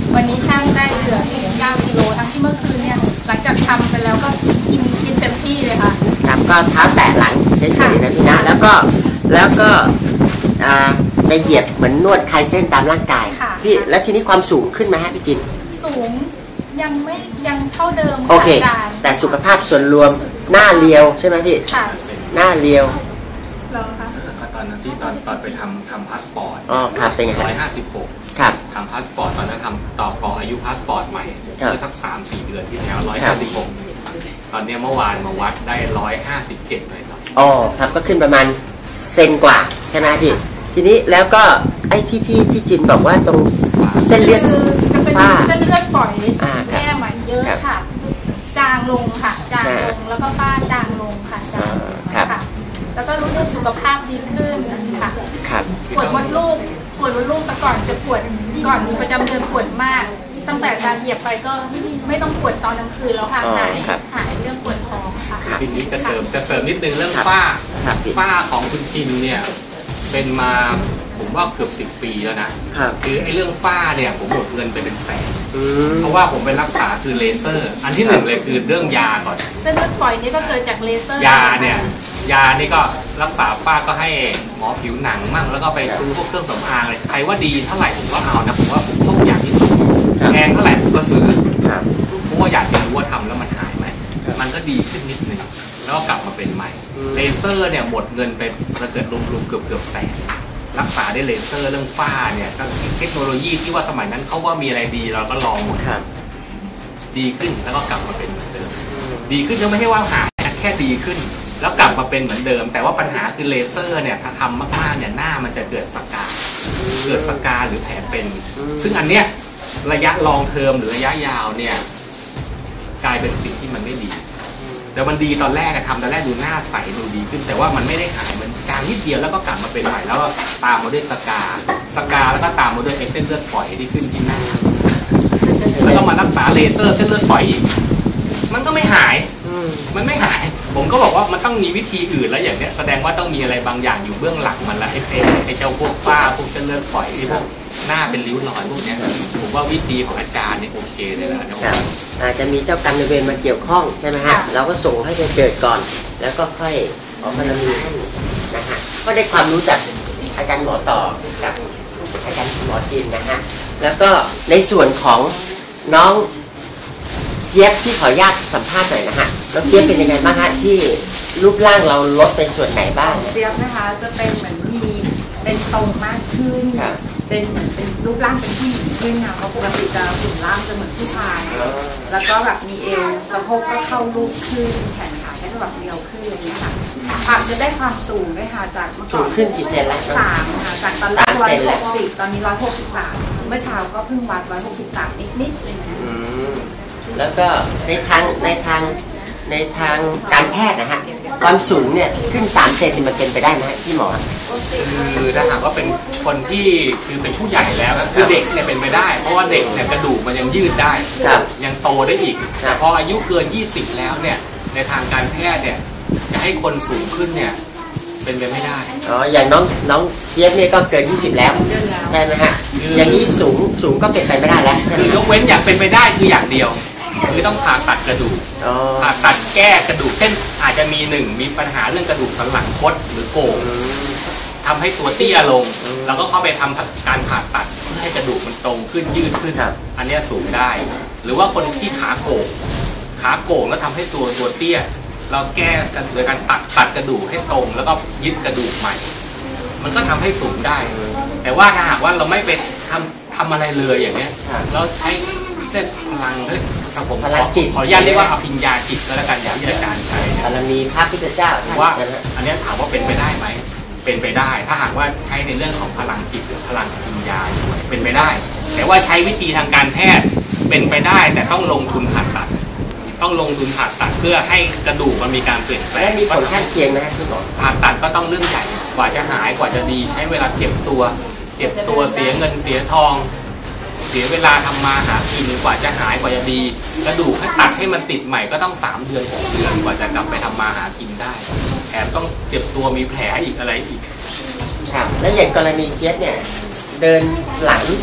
S7: วันนี้ช่างได้เหลือสี่สิบเก้ากิโลทั้งที่เมื่อคืนเนี่ยหลังจากทำไปแล้วก็กินกินเต็มที่เลยค่ะ
S4: ครับก็เท้าแตะหลังเฉยๆนะพี่นะแล้วก็แล้วก็ในเหยียบเหมือนนวดคลายเส้นตามร่างกายพี่แล้วทีนี้ความสูงขึ้นไหมฮะพี่จิน
S7: สูงยังไม่ยังเท่าเดิม
S4: โอเคแต่สุขภาพส่วนรวมหน้าเรียวใช่ไหมพี่
S7: ค่ะ
S4: หน้าเรียว
S7: เราค่ะ
S5: ตอนนั้นที่ตอนตอนไปทำทำพาสปอร์ต
S4: อ๋อครับเป็นไง
S5: ร้อยห้าสิบหก
S4: ครับ
S5: ทำพาสปอร์ตตอนนั้นทำต่อปออายุพาสปอร์ตใหม่เมื่อสักสามสี่เดือนที่แล้วร้อยห้าสิบหกตอนนี้เมื่อวานมาวัดได้ร้อยห้าสิบเจ็ดเลยครับ
S4: อ๋อครับก็ขึ้นประมาณเซนกว่าใช่ไหมพี่ทีนี้แล้วก็ไอ้ที่พี่พี่จินบอกว่าตรงเส้นเลือด
S7: ฝ้าเส้นเลือดฝอยแก้มเยอะค่ะจางลงค่ะจางลงแล้วก็ฝ้าจางลงค่ะจางค่ะแล้วก็รู้สึกสุขภาพดีขึ้นค่ะปวดมดลูกปวดมดลูกแต่ก่อนจะปวดก่อนมีประจำเดือนปวดมากตั้งแต่การเหยียบไปก็ไม่ต้องปวดตอนกลางคืนแล้วค่ะหายหายเรื่องปวดท้องค่ะ
S5: ทีนี้จะเสริมจะเสริมนิดนึงเรื่องฝ้าฝ้าของคุณจินเนี่ยเป็นมาผมว่าเกือบสิบปีแล้วนะคือไอ้เรื่องฝ้าเนี่ยผมหมดเงินไปเป็นแสนเพราะว่าผมไปรักษาคือเลเซอร์อันที่หนึ่งเลยคือเรื่องยาก่อน
S7: เส้นเลือดฝอยนี่ก็เกิดจากเลเซอร์
S5: ยาเนี่ยยานี่ก็รักษาฝ้าก็ให้หมอผิวหนังมั่งแล้วก็ไปซื้อพวกเครื่องสำอางเลยใครว่าดีเท่าไหร่ผมก็เอานะผมว่าผมต้องอย่างที่สุดแพงเท่าไหร่ผมก็ซื้อเพราะว่าอยากจะรู้ว่าทำแล้วมันหายไหมมันก็ดีขึ้นนิดนึงแล้วก็กลับมาเป็นใหม่เลเซอร์เนี่ยหมดเงินไปเกิดรวมๆเกือบเกือบแสนรักษาได้เลเซอร์เรื่องฝ้าเนี่ยก็เทคโนโลยีที่ว่าสมัยนั้นเขาว่ามีอะไรดีเราก็ลองหมดดีขึ้นแล้วก็กลับมาเป็นเหมือนเดิมดีขึ้นก็ไม่ใช่ว่าหายแค่ดีขึ้นแล้วกลับมาเป็นเหมือนเดิมแต่ว่าปัญหาคือเลเซอร์เนี่ยถ้าทำมากๆเนี่ยหน้ามันจะเกิดสกาเกิดสกาหรือแผลเป็นซึ่งอันเนี้ยระยะลองเทอมหรือระยะยาวเนี่ยกลายเป็นสิ่งที่มันไม่ดีแต่มันดีตอนแรกทำตอนแรกดูหน้าใสดูดีขึ้นแต่ว่ามันไม่ได้หายมันจางนิดเดียวแล้วก็กลับมาเป็นใหม่แล้วก็ตามมาด้วยสกาสกาแล้วก็ตามมาด้วยเส้นเลือดฝอยที่ขึ้นที่หน้าแล้วต้องมารักษาเลเซอร์เส้นเลือดฝอยอีกมันก็ไม่หายมันไม่หายผมก็บอกว่ามันต้องมีวิธีอื่นแล้วอย่างเนี้ยแสดงว่าต้องมีอะไรบางอย่างอยู่เบื้องหลังมันละไอ้ไอ้เจ้าพวกฝ้าพวกเส้นเลือดฝอยที่พวกหน้าเป็นริ้วรอยพวกนี้ผมว่าวิธีของอาจารย์เนี่ยโอเคเลยนะ
S4: อาจจะมีเจ้ากรรมนายเวรมาเกี่ยวข้องใช่ไหมฮะเราก็ส่งให้เกิดก่อนแล้วก็ค่อยออกบารมีให้นะฮะก็ได้ความรู้จากอาจารย์หมอต่อกับอาจารย์หมอจินนะฮะแล้วก็ในส่วนของน้องเจี๊ยบที่ขออนุญาตสัมภาษณ์หน่อยนะฮะน้องเจี๊ยบเป็นยังไงบ้างฮะที่รูปร่างเราลดไปส่วนไหนบ้าง
S6: เจี๊ยบนะคะจะเป็นเหมือนมีเป็นทรงมากขึ้นเป็นเหมือนเป็นรูปร่างเป็นผู้หญิงขึ้นนะเพราะปกติจะหุ่นร่างจะเหมือนผู้ชายแล้วก็แบบมีเอวสะโพกก็เข้ารูปขึ้นแขนขาก็แบบเรียวขึ้นอะไรอย่างเงี้ยค่ะอาจจะได้ความสูงด้วยค่ะจากเมื่อก่อน
S4: ขึ้นกี่เซนแล้ว
S6: สามค่ะจากตอนแรกร้อยหกสิบตอนนี้ร้อยหกสิบสามเมื่อเช้าก็เพิ่งวัดร้อยหกสิบสามนิดๆเลยนะ
S4: แล้วก็ในทางในทางในทางการแพทย์นะฮะความสูงเนี่ยขึ้นสามเซนมันเป็นไปได้ไหมที่หมอ
S5: คือถ้าหากว่าเป็นคนที่คือเป็นผู้ใหญ่แล้วคือเด็กเนี่ยเป็นไปได้เพราะว่าเด็กเนี่ยกระดูกมันยังยืดได้ยังโตได้อีกแต่พออายุเกินยี่สิบแล้วเนี่ยในทางการแพทย์เนี่ยจะให้คนสูงขึ้นเนี่ยเป็นไปไม่ได้
S4: อ๋ออย่างน้องน้องเจี๊ยบเนี่ยก็เกินยี่สิบแล้วใช่ไหมฮะอย่างนี้สูงสูงก็เป็นไปไม่ได้แล้ว
S5: คือยกเว้นอย่างเป็นไปได้คืออย่างเดียวคือต้องผ่าตัดกระดูกผ่าตัดแก้กระดูกเช่นอาจจะมีหนึ่งมีปัญหาเรื่องกระดูกสันหลังคดหรือโก่งทำให้ตัวเตี้ยลงแล้วก็เข้าไปทำการผ่าตัดเพื่อให้กระดูกมันตรงขึ้นยืดขึ้นอันนี้สูงได้หรือว่าคนที่ขาโก่งขาโก่งแล้วทำให้ตัวตัวเตี้ยเราแก้โดยการตัดตัดกระดูกให้ตรงแล้วก็ยึดกระดูกใหม่มันก็ทำให้สูงได้แต่ว่าถ้าหากว่าเราไม่ไปทำทำอะไรเลยอย่างเนี้ยเราใช้เส้นพลังครับผม
S4: พลังจิต
S5: ขออนุญาตเรียกว่าอภิญญาจิตก็แล้วกันอย่างที่อาจารย์ใช้
S4: บารมีพระพุทธเจ้า
S5: ว่าอันนี้ถามว่าเป็นไปได้ไหมเป็นไปได้ถ้าหากว่าใช้ในเรื่องของพลังจิตหรือพลังอภิญญาเป็นไปได้แต่ว่าใช้วิธีทางการแพทย์เป็นไปได้แต่ต้องลงทุนผ่าตัดต้องลงทุนผ่าตัดเพื่อให้กระดูกมันมีการเปลี่ยนแปลง
S4: มีผลข้างเคียงไหมคุณหมอ
S5: ผ่าตัดก็ต้องเรื่องใหญ่กว่าจะหายกว่าจะดีใช้เวลาเจ็บตัวเจ็บตัวเสียเงินเสียทองเสียเวลาทำมาหากินกว่าจะหายกว่าจะดีกระดูกให้ตัดให้มันติดใหม่ก็ต้องสามเดือนหกเดือนกว่าจะกลับไปทำมาหากินได้แถมต้องเจ็บตัวมีแผลอีกอะไรอีก
S4: ครับแล้วอย่างกรณีเจี๊ยบเนี่ยเดินหลังรู้สึก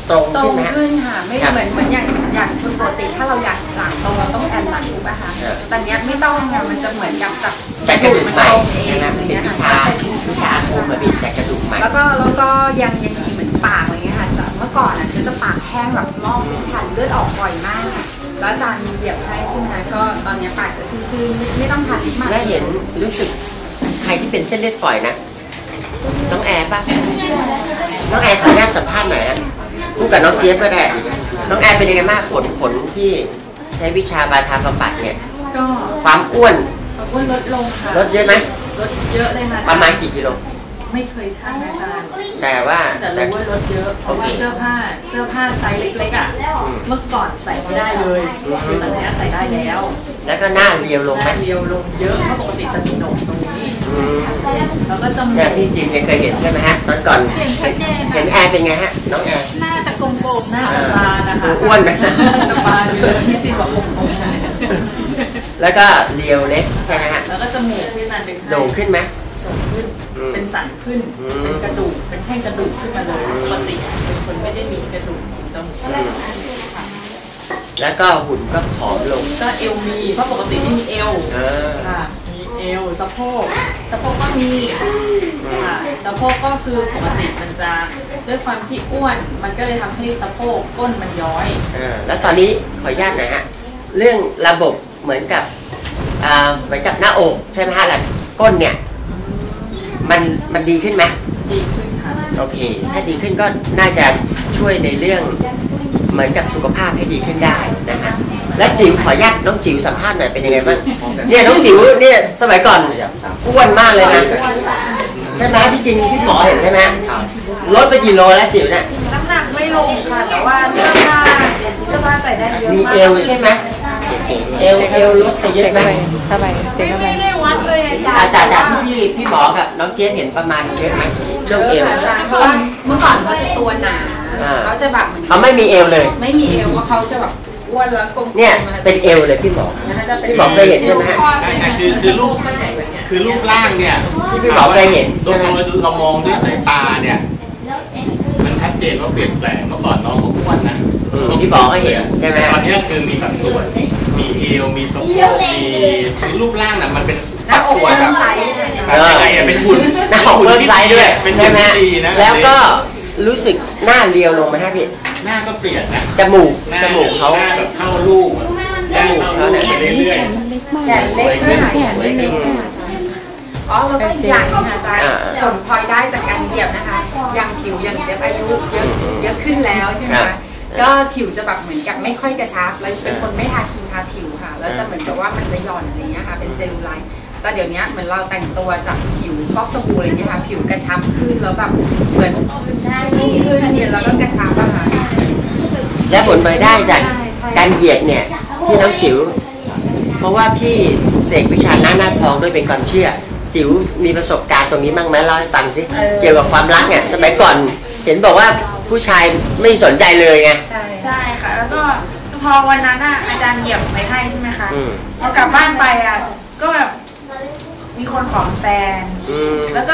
S4: ตรง
S6: ตร
S4: ขึ้น
S6: ง
S4: ไหม
S6: ขึ้นค่ะไม่
S4: ครับ
S6: เหมือนเหมือนอย่างอย่างคนปกติถ้าเราอยากหลังตรงเราต้องแอนหลังถูกป่ะคะ
S4: เออ
S6: แต่เนี้ยไม่ต้องค่ะมันจะเหมือนกับกับ
S4: จากกระดูก
S6: มัน
S4: ใหม่
S6: ตรงเอง
S4: นะ
S6: อะไร
S4: เป็น
S6: เงี้ย
S4: วิ
S6: ค่ะ
S4: ชาวิชาอาคมมาบิดจากกระดูกใหม่
S6: แล้วก็แล้วก็ยังยังมีเหมือนปากอะไรเงี้ยค่ะจากเมื่อก่อนอ่ะจะจะปากแห้งแบบลอกเป็นขันเลือดออกบ่อยมากค่ะแล้วอาจารย์เหยียบให้ใช่ไหมก็ตอนเนี้ยปากจะชุ่มชื่นไม่ไม่ต้องทานลิปมัน
S4: และเห็นรู้สึกใครที่เป็นเส้นเลือดฝอยนะน้องแอร์ป่ะน้องแอร์ขออนุญาตสัมภาษณ์หน่อยฮะพูดกับน้องเจี๊ยบก็ได้น้องแอร์เป็นยังไงบ้างผลผลที่ใช้วิชาบาทาบำบัดเนี่ย
S8: ก็
S4: ความอ้วน
S8: อ้วนลดลงค่ะ
S4: ลดเยอะไหม
S8: ลดเยอะเลยค่ะ
S4: ประมาณกี่กิโล
S8: ไม่เคยชั่งอาจารย์
S4: แต่ว่า
S8: แต่รู้ว่าลดเยอะเพราะว่าเสื้อผ้าเสื้อผ้าไซส์เล็กๆอ่ะเมื่อก่อนใส่ไม่ได้เลยตอนนี้ใส่ได้แล้ว
S4: แล้วก็หน้าเรียวลง
S8: ห
S4: ไหม
S8: น้าเรียวลงเยอะเพราะปกติจะมีหนกตรงนี้
S4: อืม
S8: แล้วก็จมู
S4: เนี่ย
S8: ก
S4: พี่จิมเนี่ยเคยเห็นใช่ไหมฮะตอนก่อน
S7: เห็นชัดเจน
S4: เห็นแอร์เป็นไงฮะน้องแอร์
S7: หน้าจะกลมๆ
S8: หน้า
S7: นะ
S8: จะบานนะคะ
S4: อ้วนไหม
S8: จะบานเลยที่จริงบอกผม
S4: แล้วก็เรียวเล็กใช่ไหมฮะ
S8: แล้วก็จมูกที่อาจารย์ดึงให้
S4: โด่งขึ้นไหม
S8: โด่งขึ้น
S4: อืม
S8: เป็นสันขึ้น
S4: อืม
S8: เป็นกระดูกเป็นแท่งกระดูกขึ้นมาเลยปกติเป็นคนไม่ได้มีกระดูกจมูก
S4: แล้วก็หุ่นก็ผอมลง
S8: ก็เอวมีเพราะปกติไม่มีเอว
S4: เออ
S8: ค่ะ มีเอวสะโพกสะโพกก็มีค่ะสะโพกก็คือปกติมันจะด้วยความที่อ้วน มันก็เลยทำให้สะโพกก้นมันย้อย
S4: เออแล้วตอนนี้ขออนุญาตหน่อยฮะเรื่องระบบเหมือนกับอ่าเหมือนกับหน้าอกใช่ไหมฮะหลังก้นเนี่ยมันมันดีขึ้นไหม
S8: ดีขึ้นค่ะ
S4: โอเค ถ้าดีขึ้นก็น่าจะช่วยในเรื่องเหมือนกับสุขภาพให้ดีขึ้นได้นะฮะแล้วจิ๋วขออนุญาตน้องจิ๋วสัมภาษณ์หน่อยเป็นยังไงบ้างเนี่ยน้องจิ๋วเนี่ยสมัยก่อนอ้วนมากเลยนะใช่ไหมพี่จินที่หมอเห็นใช่ไหมลดไปกี่โลแล้วจิ๋วเนี่ย
S8: น้ำหนักไม่ลงค่ะ แต่ว่าเสื้อผ้าเสื้อผ้าใส่ได้เยอะ
S4: มี
S8: มาก
S4: เอวใช่ไหมเอวเอวลดไปเยอะไหม
S3: เข้าไปเจ๊เข้าไป
S8: ไม่ได้วัดเลยอาจาร
S4: อา
S8: ย์
S4: จารย์จากที่พี่พี่หมอกับน้องเจี๊ยบเห็นประมาณเยอะไหมช่วงเอว
S6: อาจารย์เพราะว่าเมื่อก่อนเขาจะตัวหนา
S4: อ่า
S6: เขาจะแบบเหมือน
S4: เขาไม่มีเอวเลย
S6: ไม่มีเอวว่าเขาจะแบบอ้วนแล้วกลมๆ
S4: เนี่ยเป็นเอวเลยพี่หมอ
S6: นะคะจะเป็น
S4: พี่หมอเคยเห็นใช่ไหมฮะ
S5: ใช่ใช่คือคือรูปคือรูปร่างเนี่ย
S4: ที่พี่หมอเคยเห็น
S5: โด
S4: ใช่
S5: ย
S4: ไหม
S5: โดยเรามองด้วยสายตาเนี่ยมันชัดเจนว่าเปลี่ยนแปลงเมื่อก่อนน้องเขาอ้วนนะ
S4: อืมพี่หมอก็เห็นใช่ไหม
S5: ตอนนี้คือมีสัดส่วน มีเอวมีสะโพกมีคือรูปร่างน่ะมันเป็น
S6: หน้า
S5: สัด
S6: อก
S5: ส่วน
S6: เริ่
S5: แบ
S6: ม
S5: บ
S6: ไซส์เนี่ย
S5: แบบยังไงอะเป็นหุ่น
S4: หน้าอกเพิ่มไซส์ด้วย
S5: เป็น
S4: ใช่
S5: หุ่น
S4: ไหม
S5: ที่ดีนะ
S4: แล้วก็รู้สึกหน้าเรียวลงไหมฮะพี่
S5: หน้าก็เปลี่ยนนะ
S4: จมูก
S5: หน้า
S4: จมูกเขา
S5: หน้าแบบเข้ารูปหน้าเข้ารูปไปเรื่อย
S6: แขนเล็กขึ้นแขนเล็กอ๋อแล้วก็อีกอย่างหนึงอาจารย์
S4: อ่า
S6: ผลพลอยได้จากการเหยียบนะคะอย่างผิวอย่างเจ็บอายุเยอะเยอะขึ้นแล้วใช่ไหม
S4: ครั
S6: คะ
S4: บ
S6: ก็ผิวจะแบบเหมือนกับไม่ค่อยกระชับแล้วเป็นคนไม่ทาครีมทาผิวค่ะ แล้วจะเหมือนกับว่ามันจะหย่อนอะไรเงี้ยค่ะเป็นเซลลูไลท์แต่เดี๋ยวนี้เหมือนเราแต่งตัวจากผิวฟอกสบู่อะไรเงี้ยค่ะผิวกระชับขึ้นแล้วแบบเหมือนใช่ขึ้นขึ้นเนี่ยแล้วก็กระชับอะค่ะ
S4: และผลพลอยได้จาก
S6: ใช่ใช่
S4: การเหยียดเนี่ยที่น้องจิ๋วเพราะว่าพี่เสกวิชาหน้าหน้าทองด้วยเป็นความเชื่อ จิ๋วมีประสบการณ์ตรงนี้บ้างไหมเล่าให้ฟังสิเกี่ยวกับความรักเนี่ยสมัยก่อนเห็นบอกว่าผู้ชายไม่สนใจเลยไง
S6: ใช่
S9: ใช่ค่ะ แล้วก็พอวันนั้นอ่ะอาจารย์เหยียบไปให้ใช่ไหมคะ
S4: อืม
S9: พอกลับบ้านไปอ่ะก็แบบมีคนขอเป็นแฟน
S4: อืม
S9: แล้วก็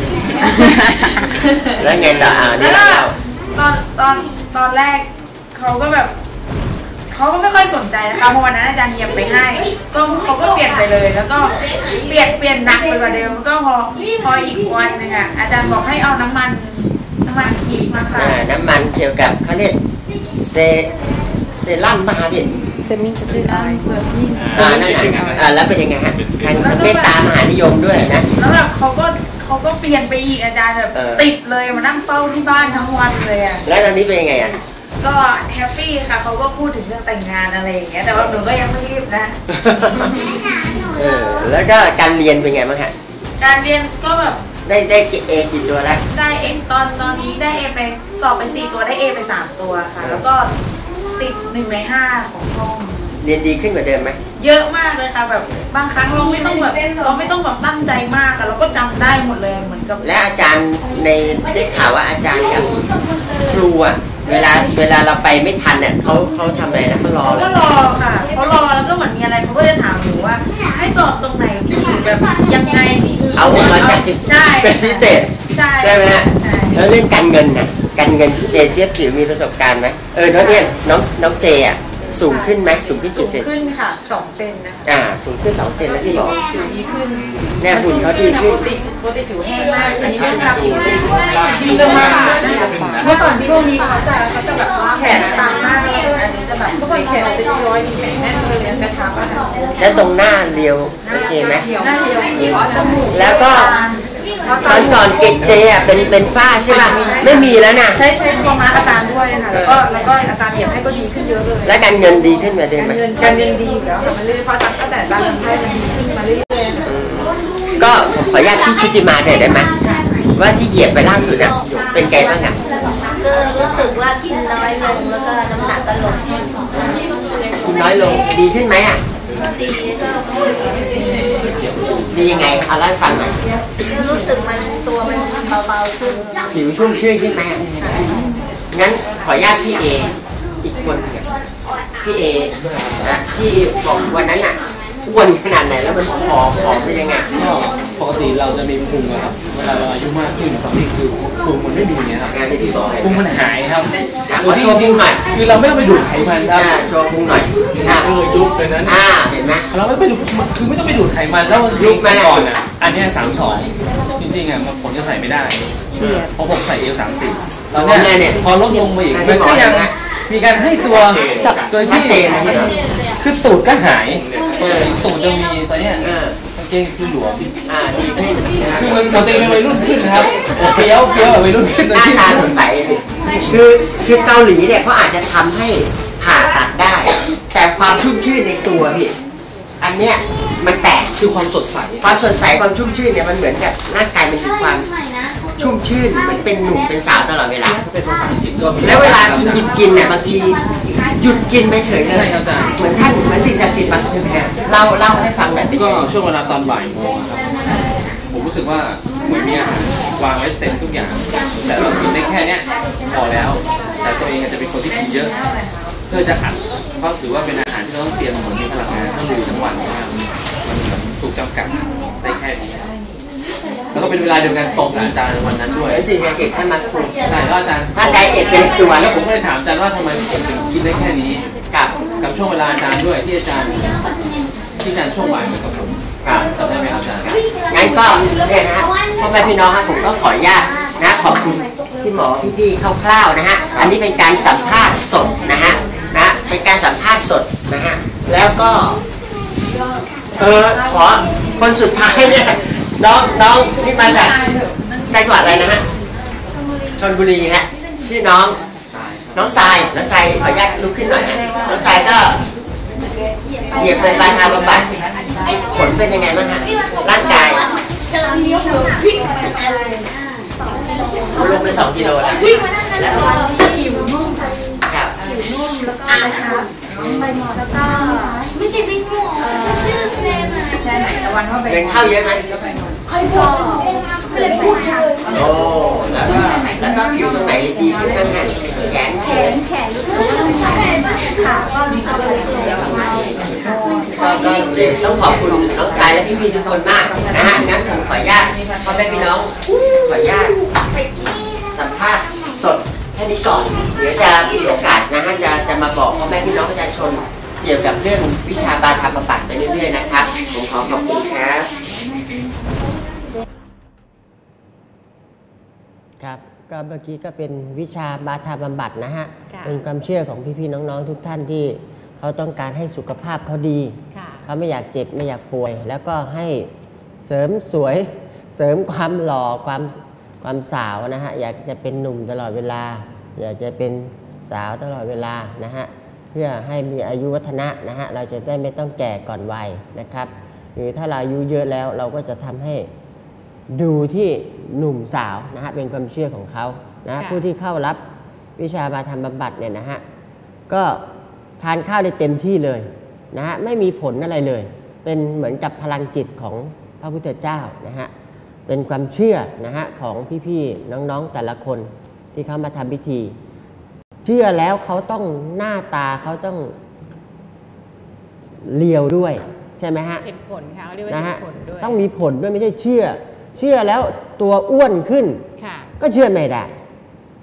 S4: แล้วไงต่ออ่า
S9: แล้
S4: นี่
S9: ว
S4: เรา
S9: ก็
S4: เล่า
S9: ตอนตอนตอนแรกเขาก็แบบเขาก็ไม่ค่อยสนใจนะคะเพราะวันนั้นอาจารย์เหยียบไปให้ ก็เขาก็เปลี่ยนไปเลย แล้วก็เปลี่ยนเปลี่ยนหนักไปกว่าเดิมแล้วก็พอพออีกวันหนึงอ่ะอาจารย์บอกให้เอาน้ำมันน้ำมันขีดมาค่ะ
S4: อ่าน้ำมันเกี่ยวกับเขาเรียกเซเซรั่มป่ะฮะพี่
S3: เซมิสซิลัมเฟอร์มิน
S4: อ่านั่นน่ะอ่าแล้วเป็นยังไงฮะทางเมตตามหานิยมด้วยนะ
S9: แล้วแบบเขาก็เขาก็เปลี่ยนไปอีกอาจารย์แบบ
S4: เออ
S9: ติดเลยมานั่งเฝ้าที่บ้านทั้งวันเลยอ่ะ
S4: แล้วตอนนี้เป็นยังไงอ่ะ
S9: ก็แฮปปี้ค่ะเขาก็พูดถึงเรื่องแต่งงานอะไรอย่างเงี้ยแต่ว่าหนูก็ยังไม่รีบนะ
S4: เออแล้วก็การเรียนเป็นไงบ้างฮะ
S9: การเรียนก็แบบ
S4: ได้ได้เอกี่ตัวแล้ว
S9: ได้เอตอนตอนนี้ได้เอไปสอบไปสี่ตัวได้เอไปสามตัวค่ะ แล้วก็ติดหนึ่งในห้าของห้อง
S4: เรียนดีขึ้นกว่าเดิมไหม
S9: เยอะมากเลยค่ะแบบบางครั้งเราไม่ต้องแบบเราไม่ต้องแบบตั้งใจมากอะเราก็จำได้หมดเลยเหมือนกับ
S4: และอาจารย์ในได้ข่าวว่าอาจารย์กับครูอ่ะเวลาเวลาเราไปไม่ทันเนี่ยเขาเขาทำอะไรนะเขารอ
S9: เขา
S4: เล
S9: ก็
S4: ย
S9: รอค่ะเขารอแล้วก็เหมือนมีอะไรเขาก็จะถามหนูว่าให้สอบตรงไหนดีแบบยังไงดี
S4: เอามาจาก
S9: ใช่
S4: เป็นพิเศษ
S9: ใช่
S4: ใช่ไหมฮะ
S9: ใช่
S4: แล้วเรื่องการเงินน่ะการเงินเจเจี๊ยบจิ๋วมีประสบการณ์ไหมเออน้องเนี่ยน้องน้องเจอ่ะสูงขึ้นไหมสูงขึ้น
S6: สู
S4: กี่
S6: ง
S4: เซน
S6: ขึ้นค่ะสองเซนนะคะ
S4: อ่าสูงขึ้นสองเซนแล้วที่บอก
S6: ผิวดีขึ้น
S4: เนี่ยหุ่นเขาดีขึ้น
S6: ปกติปกติผิวแห้งมากอันนี้เป็นผิวดีขึ้นมากเมื่อก่อนช่วงนี้เขาจะเขาจะแบบแขนต่ำมากเลยอันนี้จะแบบเมื่อก่อนแขนจะย้อยนิดแน่นเลยกระชับอะค่ะ
S4: แล้วตรงหน้าเรียวโอเคไหม
S6: หน้าเรียวผิวจมูก
S4: แล้วก็ตอนก่อนเกจเจอ่ะเป็นเป็นฝ้าใช่ป่ะไม่มีแล้วนะ
S6: ใช้ใช้ตัวมาร์กอาจารย์ด้วยค่ะแล้วก็แล้วก็อาจารย์เหยียบให้ก็ดีขึ้นเยอะเลย
S4: และการเงินดีขึ้นมาเดิมไหม
S6: เงินการเงินดีอยู่แล้วค่ะมันเรื่อยๆเพราะตั้งแต่ร้านทำให้มันดีขึ้นมาเรื่อยๆค่ะ
S4: ก็ขออนุญาตพี่ชุติมาหน่อยได้ไหมว่าที่เหยียบไปล่าสุดอ่ะเป็นไงบ้างอ่ะ
S1: ก็รู้สึกว่ากินน้อยลงแล้วก็น้ำหนักก็ลด
S4: กินน้อยลงดีขึ้นไหมอ่ะ
S1: ก็ดีก็
S4: ดียังไงเอาเล่าให้ฟังหน่อย
S1: ก็รู้สึกมันตัวมันเบาๆขึ้น
S4: ผิวชุ่มชื่นขึ้นไหมอ่ะงั้นขออนุญาตพี่เออีกคนเนี่ยพี่เอนะที่บอกวันนั้นอ่ะอ้วนขนาดไหนแล้วมันผอมผอมเป็นยังไง
S10: ก็ปกติเราจะมีพุงครับเวลาเราอายุมากขึ้นตอนนี้คือพุงมันไม่มีเนี่ยครับ
S4: งานที่บอกให้
S10: พุงมันหายครับ
S4: ขอโชว์พุงหน่อย
S10: คือเราไม่ต้องไปดูดไขมันครับ
S4: อ่าโชว์พุงหน่อยอ่า
S10: เออยุบเลยนั้น
S4: อ่าเห็นไหม
S10: เราไม่ไปดูคือไม่ต้องไปดูดไขมันแล้ว
S4: ยุบมาแล้ว
S10: ก่อนอ่ะอันเนี้สามสองจริงๆอ่ะผมจะใส่ไม่ได้เพราะผมใส่เอลสามสี่ตอนเนี้ยพอลดลงมาอีกมันก็ยังมีการให้ตัวตัว
S4: ชัด
S10: ที่
S4: เจนนะพี่
S10: คือตูดก็หายตูดจะมีตอนเนี้ย
S4: เออก
S10: างเกงคือหลวม
S4: อ่าดีขึ้น
S10: คือมันตัวเองเป็นวัยรุ่นขึ้นนะครับเฟี้ยวเฟี้ยวแบบวัยรุ่นขึ้น
S4: หน้าตาสดใสคือคือเกาหลีเนี่ยเขาอาจจะทำให้ผ่าตัดได้ แต่ความชุ่มชื่นในตัวพี่อันเนี้ยมันแปลก
S10: คือความสดใส
S4: ความสดใสความชุ่มชื่นเนี่ยมันเหมือนกับร่างกายมันมีความชุ่มชื่นเหมันเป็นหนุ่มเป็นสาวตลอดเวลา
S10: เป็นภาษาอังกฤษก็มี
S4: แล้วเวลากินกินกินเนี่ยบางทีหยุดกินไปเฉยเล
S10: ใช่
S4: ย
S10: ครับอาจารย์
S4: เหมือนท่านเหมือนสิ่งศักดิ์สิทธิ์มาคุมเนี่ยเล่าเล่าให้ฟังหน่อยเป็น
S10: ก็
S4: ยังไง
S10: ช่วงเวลาตอนบ่ายโมงครับผมรู้สึกว่าเหมือนมีอาหารวางไว้เต็มทุกอย่าง แต่เรากินได้แค่เนี้ยพอแล้ว แต่ตัวเองอาจจะเป็นคนที่กินเยอะ เพื่อจะอัดเพราะถือว่าเป็นอาหารที่เราต้องเตรียมเหมือนมีพลังงานทั้งวันทั้งวันนะครับมันเหมือนถูกจำกัดได้แค่นี้แล้วก็เป็นเวลาเดียวกันตรงกับอาจารย์วันนั้นด้วย
S4: เหมือนสิ่งศักดิ์สิทธิ์ท่านมาคุม
S10: ใช่ก็อาจารย์
S4: ถ้าไดเอทเป็นตัว
S10: แล้วผมก็เลยถามอาจารย์ว่าทำไมผมถึงกินได้แค่นี้
S4: กับ
S10: กับช่วงเวลาอาจารย์ด้วยที่อาจารย์ที่อาจารย์ช่วงบ่ายเหมือนกับผม
S4: กับ
S10: จำได้ไหมครับอาจารย์
S4: งั้นก็เนี่ยนะฮะพ่อแม่พี่น้องครับผมก็ขออนุญาตนะขอบคุณพี่หมอพี่ๆคร่าวๆนะฮะอันนี้เป็นการสัมภาษณ์สดนะฮะนะเป็นการสัมภาษณ์สดนะฮะแล้วก็เออขอคนสุดท้ายเนี่ยน้องน้องที่มาจากจังหวัดอะไรนะฮะชลบุรีฮะชื่อน้องน้องทรายน้องทรายขออนุญาตลุกขึ้นหน่อยฮะน้องทรายก็เหยียบเป็นบาทาบำบัดผลเป็นยังไงบ้างฮะร่างกายลงไปสองกิโลแล้วแล้วผิวนุ่มครับ
S1: อาชาไปหมดแล้วก็ไม่ใช่วิ่งมั่วชื่อเพลงอะ
S6: แค่ไหนตะวันว่าไป
S4: เงินเข้าเยอะไหม
S1: ค่อยบอกเลยพูดค่ะ
S4: โอ้แล้วก็แล้วก็ผิวตรงไหนดีขึ้นบ้างฮะแขน
S1: แขนแขนรู้สึกว่าต้องใช้ค่ะก็รู้สึกว่าเล็กลง
S4: ก็ก็ต้องขอบคุณน้องสายและพี่ๆทุกคนมากนะฮะงั้นผมขออนุญาตพ่อแม่พี่น้องขออนุญาตสัมภาษณ์สดแค่นี้ก่อนเดี๋ยวจะมีโอกาสนะฮะจะจะมาบอกพ่อแม่พี่น้องประชาชนเกี่ยวกับเรื่องวิชาบาธาบำบัดไปเรื่อยๆนะครับผมขอขอบคุณครับครับก็เมื่อกี้ก็เป็นวิชาบาธาบำบัดนะฮะเป็นความเชื่อของพี่ๆน้องๆทุกท่านที่เขาต้องการให้สุขภาพเขาดีเขาไม่อยากเจ็บไม่อยากป่วย แล้วก็ให้เสริมสวยเสริมความหล่อความความสาวนะฮะอยากจะเป็นหนุ่มตลอดเวลาอยากจะเป็นสาวตลอดเวลานะฮะเพื่อให้มีอายุวัฒนะนะฮะเราจะได้ไม่ต้องแก่ก่อนวัยนะครับหรือถ้าเราอายุเยอะแล้วเราก็จะทำให้ดูที่หนุ่มสาวนะฮะเป็นความเชื่อของเขานะผู้ที่เข้ารับวิชาบาธาบำบัดเนี่ยนะฮะก็ทานข้าวได้เต็มที่เลยนะฮะไม่มีผลอะไรเลยเป็นเหมือนกับพลังจิตของพระพุทธเจ้านะฮะเป็นความเชื่อนะฮะของพี่ๆน้องๆแต่ละคนที่เขามาทำพิธีเชื่อแล้วเขาต้องหน้าตาเขาต้องเลียวด้วยใช่ไหมฮะ
S3: เห็นผลค่ะเรียกว่า
S4: นะ
S3: เห็
S4: ฮะ
S3: นผลด้วย
S4: ต้องมีผลด้วยไม่ใช่เชื่อเชื่อแล้วตัวอ้วนขึ้น
S3: ค่ะ
S4: ก็เชื่อไม่ได้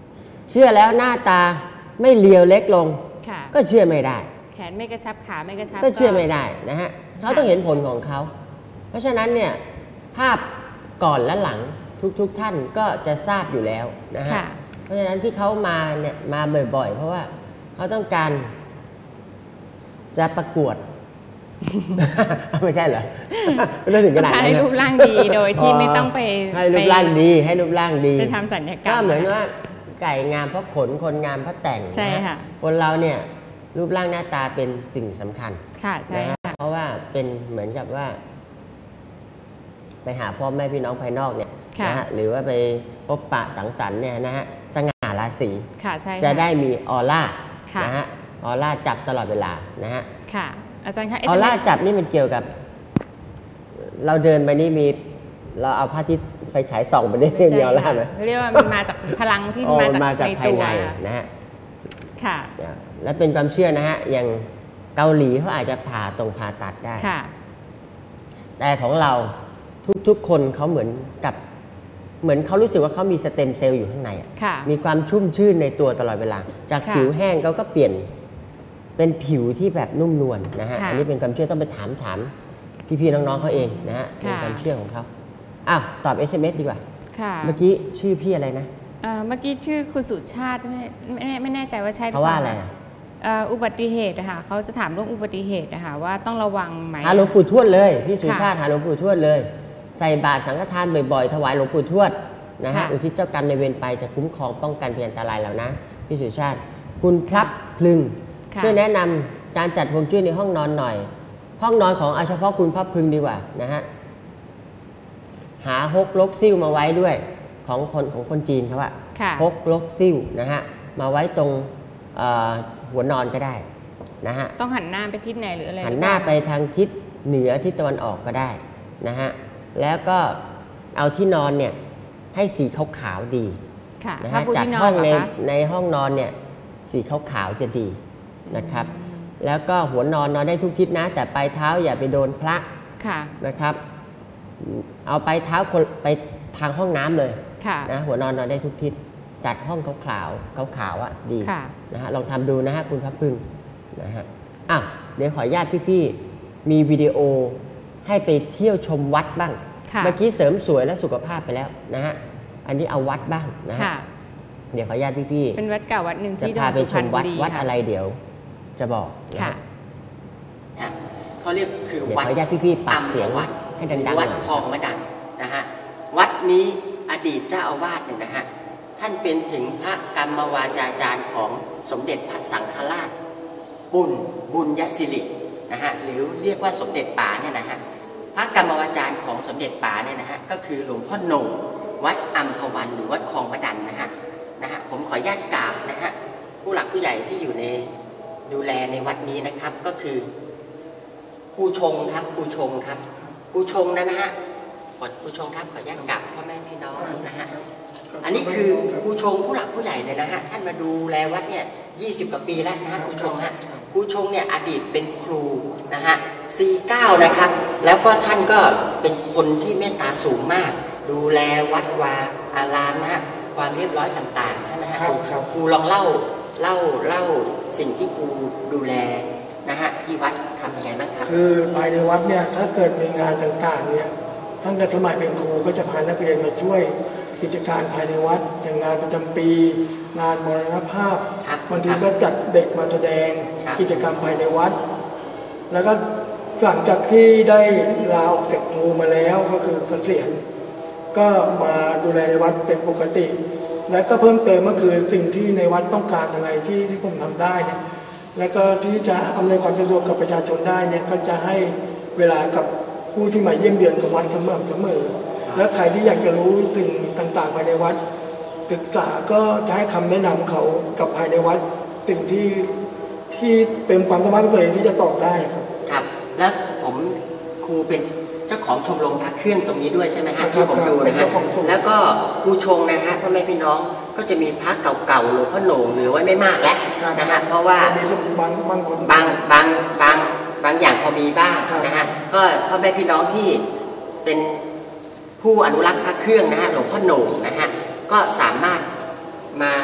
S4: เชื่อแล้วหน้าตาไม่เลียวเล็กลง
S3: ค่ะ
S4: ก็เชื่อไม่ได้
S3: แขนไม่กระชับขาไม่กระชับ
S4: ก็เชื่อไม่ได้นะฮะเขาต้องเห็นผลของเขาเพราะฉะนั้นเนี่ยภาพก่อนและหลังทุกๆ ท่านก็จะทราบอยู่แล้วนะฮะ
S3: ค่ะ
S4: เพราะฉะนั้นที่เขามาเนี่ยมาบ่อยๆ เพราะว่าเขาต้องการจะประกวด ไม่ใช่เหรอ ไม่ถึงขนาดนั้น
S3: ให้รูปร่างดีโดยที่ไม่ต้องไป
S4: ให้รูปร่างดีให้รูปร่างดี
S3: ไปทำศัลยกรรม
S4: ก็เหมือนว่าไก่งามเพราะขนคนงามเพราะแต่ง
S3: ใช่ค่ะ
S4: คนเราเนี่ยรูปร่างหน้าตาเป็นสิ่งสำคัญ
S3: ค่ะใช่
S4: นะฮะ
S3: ค่ะ
S4: เพราะว่าเป็นเหมือนกับว่า ไปหาพ่อแม่พี่น้องภายนอกเนี่ยนะฮะหรือว่าไปพบปะสังสรรค์เนี่ยนะฮะสง่าราศี
S3: ค่ะใช่
S4: จะได้มีออร่า
S3: ค่ะ
S4: นะฮะออร่าจับตลอดเวลานะฮะ
S3: ค่ะอาจารย์คะ
S4: ออร่าจับนี่มันเกี่ยวกับ เราเดินไปนี่มีเราเอาผ้าที่ไฟฉายส่องไปได้
S3: ไม่ใช่
S4: มีออร่าไหม
S3: เรียกว่ามันมาจากพลังที่
S4: อ๋อ
S3: มาจาก
S4: มาจาก
S3: ใน
S4: ภาย
S3: ตัว
S4: ในนะฮะ
S3: ค่ะ
S4: และเป็นความเชื่อนะฮะอย่างเกาหลีเขาอาจจะผ่าตรงผ่าตัดได้
S3: ค่ะ
S4: แต่ของเราทุกๆคนเขาเหมือนกับเหมือนเขารู้สึกว่าเขามีสเต็มเซลล์อยู่ข้างในอะ
S3: ค่ะ
S4: มีความชุ่มชื่นในตัวตลอดเวลา จาก
S3: ค่ะ
S4: ผิวแห้งเขาก็เปลี่ยนเป็นผิวที่แบบนุ่มนวลนะฮะ
S3: ค่ะ
S4: อันนี้เป็นความเชื่อต้องไปถามถามพี่ๆน้องๆเขาเองนะฮะเป็น
S3: ค่ะ
S4: ความเชื่อของเขาอ้าวตอบ เอส เอ็ม เอส ดีกว่า
S3: ค่ะ
S4: เมื่อกี้ชื่อพี่อะไรนะ
S3: เอ่อเมื่อกี้ชื่อคุณสุชาติไม่ไม่แน่ไม่แน่ใจว่าใช่หรือ
S4: เขา
S3: เป
S4: ว่า
S3: ล่า
S4: อะไรอะ
S3: เอ่ออุบัติเหตุนะคะเขาจะถามเรื่องอุบัติเหตุนะคะว่าต้องระวังไหม
S4: หาหลวงปู่ทวดเลยพี่สุ
S3: ค่ะ
S4: ชาติหาหลวงปู่ทวดเลย ใส่บาตรสังฆทานบ่อยๆ ถวายหลวงปู่ทวดนะฮะ
S3: ค่ะ
S4: อุทิศเจ้ากรรมในายเวรไปจะคุ้มครองป้องกันพยันตรายเหล่านะพี่สุชาติ คุณพลับพลึง
S3: ค่ะ
S4: ช่วยแนะนำการจัดฮวงจุ้ยในห้องนอนหน่อย ห้องนอนของเอาเฉพาะคุณพลับพลึงดีกว่านะฮะหาฮกลกซิ่วมาไว้ด้วยของคนของคนจีนเขาอะ
S3: ค่ะ
S4: ฮกลกซิ่วนะฮะมาไว้ตรงเอ่อหัวนอนก็ได้นะฮะ
S3: ต้องหันหน้าไปทิศไหนหรืออะไร
S4: หันหน้าไป
S3: รือเปล่
S4: ทางทิศเหนือทิศตะวันออกก็ได้นะฮะ แล้วก็เอาที่นอนเนี่ยให้สีขาวๆดี
S3: ค่ะ
S4: นะ
S3: ผ้า
S4: ฮะ
S3: ปู
S4: จัด
S3: ที่นอ
S4: ห้อน ง
S3: เหร
S4: ใน
S3: อคะ
S4: ในห้องนอนเนี่ยสีขาวๆจะดีนะครับ แล้วก็หัวนอนนอนได้ทุกทิศนะ แต่ปลายเท้าอย่าไปโดนพระ
S3: ค่ะ
S4: นะครับ เอาปลายเท้าคนไปทางห้องน้ำเลย
S3: ค่ะ
S4: นะหัวนอนนอนได้ทุกทิศจัดห้องขาวๆขาวๆอ่ะดี
S3: ค่ะ
S4: นะฮะลองทำดูนะฮะคุณพระพึ่งนะฮะอ้าวเดี๋ยวขออนุญาตพี่ๆมีวิดีโอให้ไปเที่ยวชมวัดบ้าง
S3: ค่ะ
S4: เมื่อกี้เสริมสวยและสุขภาพไปแล้วนะฮะอันนี้เอาวัดบ้างนะฮะ
S3: ค่ะ
S4: เดี๋ยวขออนุญาตพี่
S3: เป็นวัดเก่าวัดหนึ่ง
S4: ๆจะ
S3: ที่จังห
S4: พา
S3: วัด
S4: ไป
S3: สุ
S4: ช
S3: พรร
S4: ม
S3: ณบุ
S4: วัด
S3: รี
S4: วัด
S3: ค่ะ
S4: อะไรเดี๋ยวจะบอกนะ
S3: ค่ะ
S4: ฮะเขาเรียกคือวัดเดี๋ยวขออนุญาตพี่ๆปรับเสียงวัดให้ดังๆวัดคลองมะดันนะฮะวัดนี้อดีตเจ้าอาวาสเนี่ยนะฮะท่านเป็นถึงพระกรรมวาจาจารย์ของสมเด็จพระสังฆราชบุญบุญยศิรินะฮะหรือเรียกว่าสมเด็จป๋าเนี่ยนะฮะพระกรรมวาจารย์ของสมเด็จป๋าเนี่ยนะฮะก็คือหลวงพ่อโหน่งวัดอัมพวันหรือวัดคลองมะดันนะฮะนะฮะผมขออนุญาตกราบนะฮะผู้หลักผู้ใหญ่ที่อยู่ในดูแลในวัดนี้นะครับก็คือครูชงครับครูชงครับครูชงนะนะฮะขอครูชงครับขออนุญาตกราบพ่อแม่พี่น้องนะฮะอันนี้คือครูชงผู้หลักผู้ใหญ่เลยนะฮะท่านมาดูแลวัดเนี่ยยี่สิบกว่าปีแล้วนะฮะครูชงฮะครูชงเนี่ยอดีตเป็นครูนะฮะสี่เก้านะครับแล้วก็ท่านก็เป็นคนที่เมตตาสูงมากดูแลวัดวาอารามนะฮะความเรียบร้อยต่างๆใช่ไหมฮะครูลองเล่าเล่าเล่าสิ่งที่ครูดูแลนะฮะที่วัดทำยังไงบ้างครับ
S11: คือภายในวัดเนี่ยถ้าเกิดมีงานต่างๆเนี่ยตั้งแต่สมัยเป็นครูก็จะพานักเรียนมาช่วยกิจการภายในวัดอย่างงานประจำปี งานมรณภาพบางทีก็จัดเด็กมาแสดงกิจกรรมภายในวัด แล้วก็หลังจากที่ได้ลาออกจากครูมาแล้วก็คือเกษียณก็มาดูแลในวัดเป็นปกติ และก็เพิ่มเติมก็คือสิ่งที่ในวัดต้องการอะไรที่ที่ผมทำได้เนี่ยแล้วก็ที่จะอำนวยความสะดวกกับประชาชนได้เนี่ยก็จะให้เวลากับผู้ที่มาเยี่ยมเยือนของวัดเสมอเสมอและใครที่อยากจะรู้สิ่งต่างๆภายในวัดศึกษาก็จะให้คำแนะนำเขากับภายในวัดสิ่งที่ที่เป็นความสามารถของตัวเองที่จะตอบได้ครับ
S4: ครับและผมครูเป็นเจ้าของชมรมพระเครื่องตรงนี้ด้วยใช่ไหมฮะที่ผมดูนะฮะแล้วก็ครูชงนะฮะพ่อแม่พี่น้องก็จะมีพระเก่าๆหลวงพ่อโหน่งเหลือไว้ไม่มากแล้วนะฮะเพราะว่า
S11: บางบางคน
S4: บางบางบางบางอย่างพอมีบ้างนะฮะก็พ่อแม่พี่น้องที่เป็นผู้อนุรักษ์พระเครื่องนะฮะหลวงพ่อโหน่งนะฮะก็สามารถมา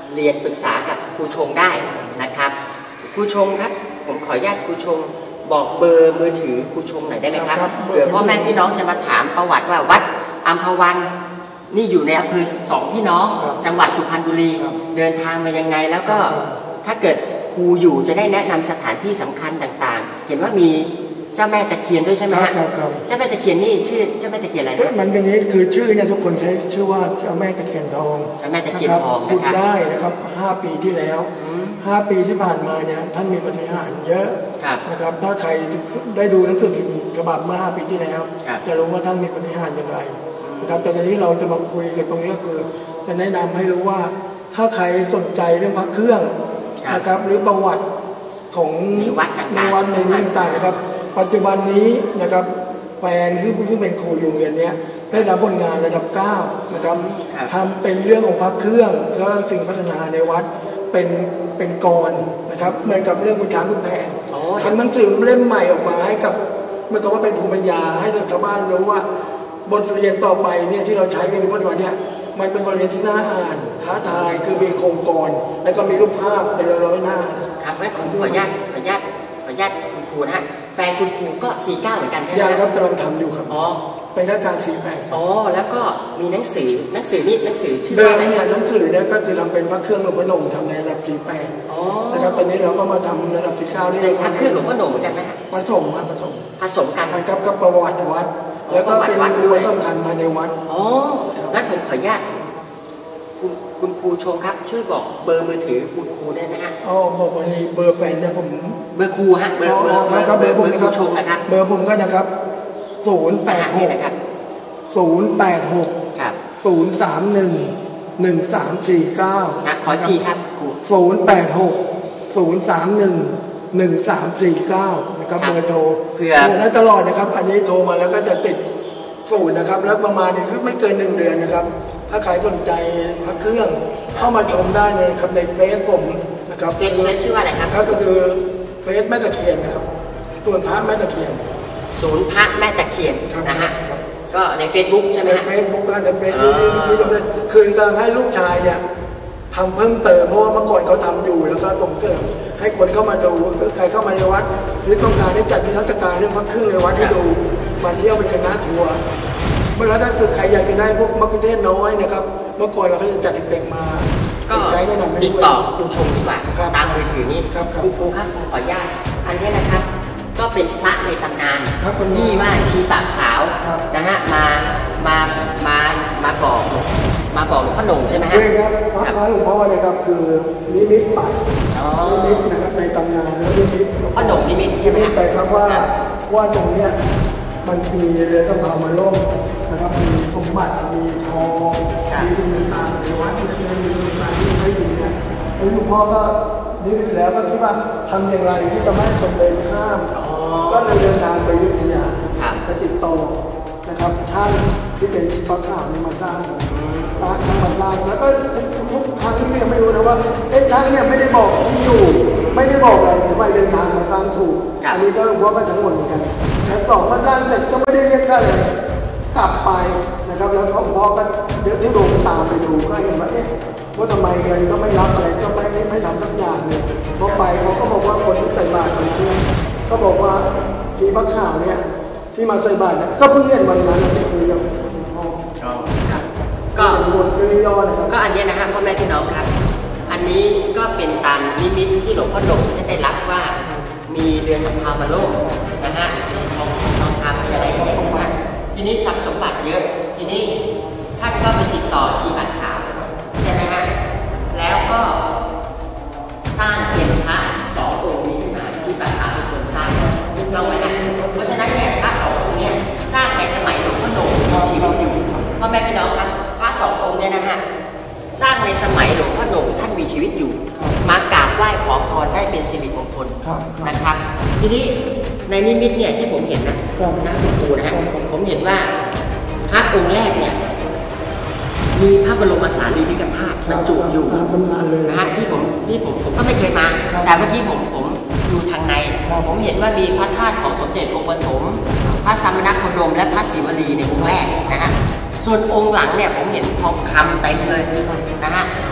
S4: เรียนปรึกษากับครูชงได้นะครับครูชงครับผมขออนุญาตครูชงบอกเบอร์มือถือครูชงหน่อยได้ไหมครับเผื่อพ่อแม่พี่น้องจะมาถามประวัติว่าวัดอัมพวันนี่อยู่ในอำเภอสองพี่น้องจังหวัดสุพรรณบุรีเดินทางมายังไงแล้วก็ถ้าเกิดครูอยู่จะได้แนะนำสถานที่สำคัญต่างๆเห็นว่ามีเจ้าแม่ตะเคียนด้วยใช่ไหมครับเจ้าแม่ตะเคียนนี่ชื่อเจ้าแม่ตะเคียนอะไรนะ
S11: มันเป็นนี้คือชื่อเนี่ยทุกคนใช้ชื่อว่าเจ้าแม่ตะเคียนทอง
S4: เจ้าแม่ตะเคียนทอง
S11: ขุดได้นะครับห้าปีที่แล้วห้าปีที่ผ่านมาเนี่ยท่านมีปาฏิหาริย์เยอะนะครับถ้าใครได้ดูหนังสือพิมพ์ฉบับเมื่อห้าปีที่แล้วจะรู้ว่าท่านมีปาฏิหาริย์อย่างไรนะครับแต่ตอนนี้เราจะมาคุยกันตรงนี้ก็คือจะแนะนำให้รู้ว่าถ้าใครสนใจเรื่องพระเครื่องนะครับหรือประวัติของในวัดในนี้ต่างๆนะครับปัจจุบันนี้นะครับแฟนที่ผู้ที่เป็นครูอยู่โรงเรียนนี้ได้รับผลงานระดับเก้านะครับทำเป็นเรื่องของพระเครื่องแล้วสิ่งพัฒนาในวัดเป็นเป็นกรนะครับเหมือนกับเรื่องคุณช้างคุณแผนทำหนังสือเล่มใหม่ออกมาให้กับเมื่อกี้ว่าเป็นภูมิปัญญาให้ชาวบ้านรู้ว่าบทเรียนต่อไปเนี่ยที่เราใช้กันในปัจจุบันเนี่ยมันเป็นบทเรียนที่น่าอ่านท้าทายคือมีโครงกรแล้วก็มีรูปภาพเป็นร้อยๆหน้า
S4: ครับไม่ขออนุญาตขออนุญาตขออนุญาตคุณครูนะฮะแฟนคุณครูก็สี่เก้าเหมือนกันใช่ไหม
S11: ยังครับกำลังทำอยู่ครับ
S4: อ๋อ
S11: เป็นราชการสี่แปด
S4: อ๋อแล้วก็มีหนังสือหนังสือนี่หนังสือชื่อ
S11: เดิม
S4: อะไร
S11: เนี่ยหนังสือเนี่ยก็คือทำเป็นพระเครื่องหลวงพ่อหนุ่มทำในระดับสี่แปดนะครับตอนนี้เราก็มาทำระดับสี่เก้านี่
S4: พระเครื่องหลวงพ่อหนุ่มเหมือนกันไหมฮะ
S11: ผสมครับผสม
S4: ผสมกัน
S11: ครับกับประวัติวัดแล้วก็เป็นบุญสำคัญภายในวัด
S4: อ๋องั้นผมขออนุญาตคุณคุณครูชงครับช่วยบอกเบอร์มือถือคุณครูได้ไหมฮะ
S11: อ๋อบอกว่าเบอร์แฟนเนี่ยผม
S4: เบอร์ครูฮะเบอร์เบอร์
S11: ครับเบอร์ผม
S4: นะครับชงนะครับ
S11: เบอร์ผมก็นะครับศูนย์แปดหกศูนย์แปดหกศูนย์สามหนึ่งหนึ่งสามสี่เก้า
S4: ขอทีครับ
S11: ศูนย์แปดหกศูนย์สามหนึ่งหนึ่งสามสี่เก้านะครับเบอร์โทร
S4: เพื่อ
S11: และตลอดนะครับอันนี้โทรมาแล้วก็จะติดศูนย์นะครับแล้วประมาณนี้คือไม่เกินหนึ่งเดือนนะครับถ้าใครสนใจพระเครื่องเข้ามาชมได้ในครับในเฟซผมนะครับ
S4: เฟซชื่อว่าอะไรครับ
S11: ก็คือเฟซแม่ตะเคียนนะครับส่วนพระแม่ตะเคียน
S4: ศูนย์พระแม่ตะเคียนนะฮะก็ใน Facebook ใช่ไหม
S11: ใน Facebook นะในเฟซที่ที่ทำเลยคืนกำลังให้ลูกชายเนี่ยทำเพิ่มเติมเพราะว่าเมื่อก่อนเขาทำอยู่แล้วก็ส่งเสริมให้คนเข้ามาดูคือใครเข้ามาในวัดหรือต้องการให้จัดนิทรรศการเรื่องพระเครื่องในวัดให้ดูมาเที่ยวเป็นคณะทัวร์เมื่อแล้วถ้าคือใครอยากจะได้พวกมักคุเทศน้อยนะครับเมื่อก่อนเราก็จะจัดเด็กๆมา
S4: ก็ติดต่อครูชงดีกว่าตามมือถือนี้ครูครูครับขออนุญาตอันนี้นะครับก็เป็นพระในตำนานที่ว่าชีปากขาวนะฮะมามามามาบอกมาบอกหลวงพ่อหนุ่มใช่ไหมฮะ
S11: พระหลวงพ่อนะครับคือนิมิตไปนิมิตนะครับในตำนานแล้วนิมิต
S4: พ่อหนุ่มนิมิตใช่ไหม
S11: ไปครับว่าว่าตรงเนี้ยมันมีเรือสำเภามาล่มนะครับมีสมบัติมีทองมีสิ่งต่างๆในวัดเนี่ยมีสิ่งต่างๆที่ไม่อยู่เนี่ยหลวงพ่อก็นิมิตแล้วก็คิดว่าทำอย่างไรที่จะไม่ให้คนเดินข้ามก็เลยเดินทางไปอยุธยาไปติดต่อนะครับช่างที่เป็นชิปะข่าวนี่มาสร้างพระช่างมาสร้างแล้วก็ทุกครั้งนี่ยังไม่รู้นะว่าไอ้ช่างเนี่ยไม่ได้บอกที่อยู่ไม่ได้บอกอะไรทำไมเดินทางมาสร้างถูกอันนี้ก็หลวงพ่อก็ทั้งหมดเหมือนกันแล้วสองมาสร้างเสร็จก็ไม่ได้เรียกค่าเลยกลับไปนะครับแล้วหลวงพ่อก็เดี๋ยวที่โดนตามไปดูก็เห็นว่าเอ๊ะว่าทำไมเงินก็ไม่รับอะไรก็ไม่ไม่ทำสักอย่างเลยพอไปเขาก็บอกว่าคนที่ใส่บาตรคนนี้ก็บอกว่าชีพระข่าวเนี่ยที่มาใส่บาตรเนี่ยก็เพิ่งเห็นวันนั้นที่คุยกับพ่อ
S4: ก็
S11: เรื่องย่อนะครับ
S4: ก็อันนี้นะฮะพ่อแม่พี่น้องครับอันนี้ก็เป็นตามนิมิตที่หลวงพ่อหนุ่มได้รับว่ามีเรือสำเภามาล่มนะฮะทองทองคำมีอะไรอย่างเงี้ยนะทีนี้ทรัพย์สมบัติเยอะทีนี้ท่านก็ไปติดต่อชีพระขาวใช่ไหมฮะแล้วก็สร้างเป็นพระสององค์นี้ขึ้นมาชีพระขาวเป็นคนสร้างถูกต้องไหมฮะเพราะฉะนั้นเนี่ยพระสององค์นี้สร้างในสมัยหลวงพ่อหนุ่มมีชีวิตอยู่พ่อแม่พี่น้องครับพระสององค์เนี่ยนะฮะสร้างในสมัยหลวงพ่อหนุ่มท่านมีชีวิตอยู่มากราบไหว้ขอพรได้เป็นสิริมงคลนะครับทีนี้ในนิมิตเนี่ยที่ผมเห็นนะนะคุณครูนะฮะผมเห็นว่าพระองค์แรกเนี่ยมีพระบรมสารีริกธาตุบรรจุอยู่นะฮะที่ผมที่ผมผมก็ไม่เคยมาแต่เมื่อกี้ผมผมอยู่ทางในผมเห็นว่ามีพระธาตุของสมเด็จองค์ปฐมพระสมณโคดมและพระศิวลีในองค์แรกนะฮะส่วนองค์หลังเนี่ยผมเห็นทองคำเต็มเลยนะฮะ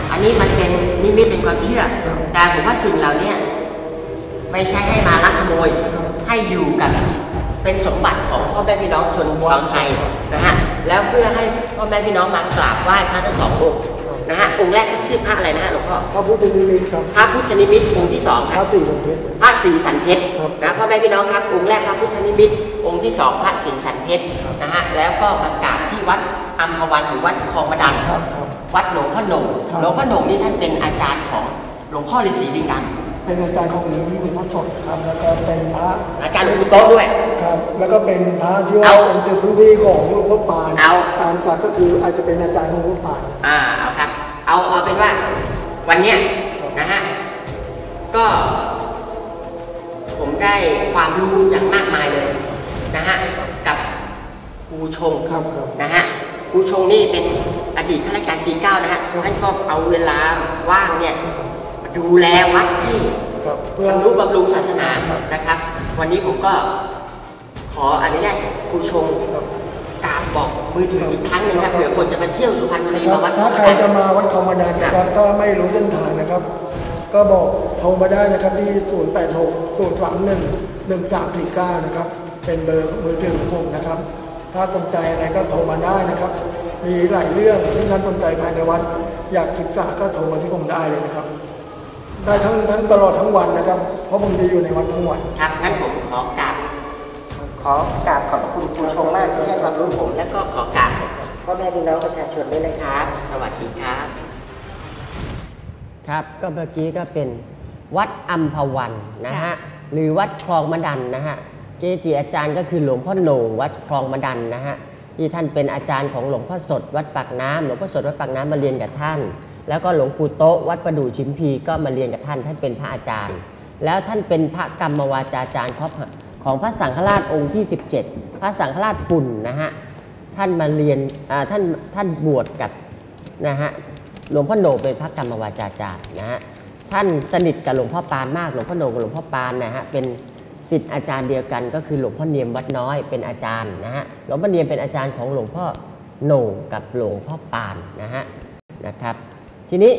S4: อันนี้มันเป็นนิมิตเป็นความเชื่อแต่ผมว่าสิ่งเหล่านี้ไม่ใช่ให้มาลักขโมยให้อยู่กับเป็นสมบัติของพ่อแม่พี่น้องชนชาวไทยนะฮะแล้วเพื่อให้พ่อแม่พี่น้องมากราบไหว้พระทั้งสององค์นะฮะองค์แรกชื่อพระอะไรนะฮะหลวงพ่อ
S11: พระพุทธนิมิตครับ
S4: พระพุทธนิมิตองค์ที่สองครับพระศรีสันเพชรนะพ่อแม่พี่น้องครับองค์แรกพระพุทธนิมิตองค์ที่สองพระศรีสันเพชรนะฮะแล้วก็มากราบที่วัดอัมพวันหรือวัดคลองมะดันวัดหลวงพ่อโหน่งหลวงพ่อโหน่งนี่ท่านเป็นอาจารย์ของหลวงพ่อฤาษีลิงดำ
S11: เป็นอาจารย์ของหลวงพ่อสดครับแล้วก็เป็นพระ
S4: อาจารย์หลวงปู่โต๊ะด้วย
S11: ครับแล้วก็เป็นพระที่ว่าเป็นตึกพื้นที่ของหลวงพ่อปาน
S4: เอา
S11: ตามศักดิ์ก็คืออาจจะเป็นอาจารย์ของหลวงพ่อปาน
S4: อ่าเอาครับเอาเอาเป็นว่าวันเนี้ยนะฮะก็ผมได้ความรู้อย่างมากมายเลยนะฮะกับครูชงนะฮะครูชงนี่เป็นอดีตข้าราชการสี่เก้านะฮะท่านก็เอาเวลาว่างเนี่ยดูแลวัดให้ทำรู้บำรุงศาสนานะครับวันนี้ผมก็ขออนุญาตครูชงกราบบอกมือถืออีกครั้งหนึ่งครับเผื่อคนจะมาเที่ยวสุพรรณบุรีมาวัด
S11: ถ้าใครจะมาวัดคลองมะดันนะครับก็ไม่รู้เส้นทางนะครับก็บอกโทรมาได้นะครับที่ศูนย์ แปด หก ศูนย์ สาม หนึ่ง หนึ่ง สาม สี่ เก้านะครับเป็นเบอร์มือถือของผมนะครับถ้าสนใจอะไรก็โทรมาได้นะครับมีหลายเรื่องที่ท่านสนใจภายในวัดอยากศึกษาก็โทรมาที่ผมได้เลยนะครับได้ทั้งทั้งตลอดทั้งวันนะครับเพราะผมจะอยู่ในวัดทั้งวัน
S4: ครับงั้นผมขอกราบขอกราบขอบคุณครูชงมากที่ให้ความรู้ผมและก็ขอกราบพ่อแม่พี่น้องประชาชนด้วยนะครับสวัสดีครับครับก็เมื่อกี้ก็เป็นวัดอัมพวันนะฮะหรือวัดคลองมะดันนะฮะเกจิอาจารย์ก็คือหลวงพ่อโหน่งวัดคลองมะดันนะฮะที่ท่านเป็นอาจารย์ของหลวงพ่อสดวัดปากน้ำหลวงพ่อสดวัดปากน้ำมาเรียนกับท่านแล้วก็หลวงปู่โต๊ะวัดประดู่ชิมพีก็มาเรียนกับท่านท่านเป็นพระอาจารย์แล้วท่านเป็นพระกรรมวาจาจารย์ของพระสังฆราชองค์ที่สิบเจ็ดพระสังฆราชปุ่นนะฮะท่านมาเรียนท่านท่านบวชกับนะฮะหลวงพ่อโหน่งเป็นพระกรรมวาจาจารย์นะฮะท่านสนิทกับหลวงพ่อปานมากหลวงพ่อโหน่งกับหลวงพ่อปานนะฮะเป็นศิษย์อาจารย์เดียวกันก็คือหลวงพ่อเนียมวัดน้อยเป็นอาจารย์นะฮะหลวงพ่อเนียมเป็นอาจารย์ของหลวงพ่อโหน่งกับหลวงพ่อปานนะฮะนะครับทีนี้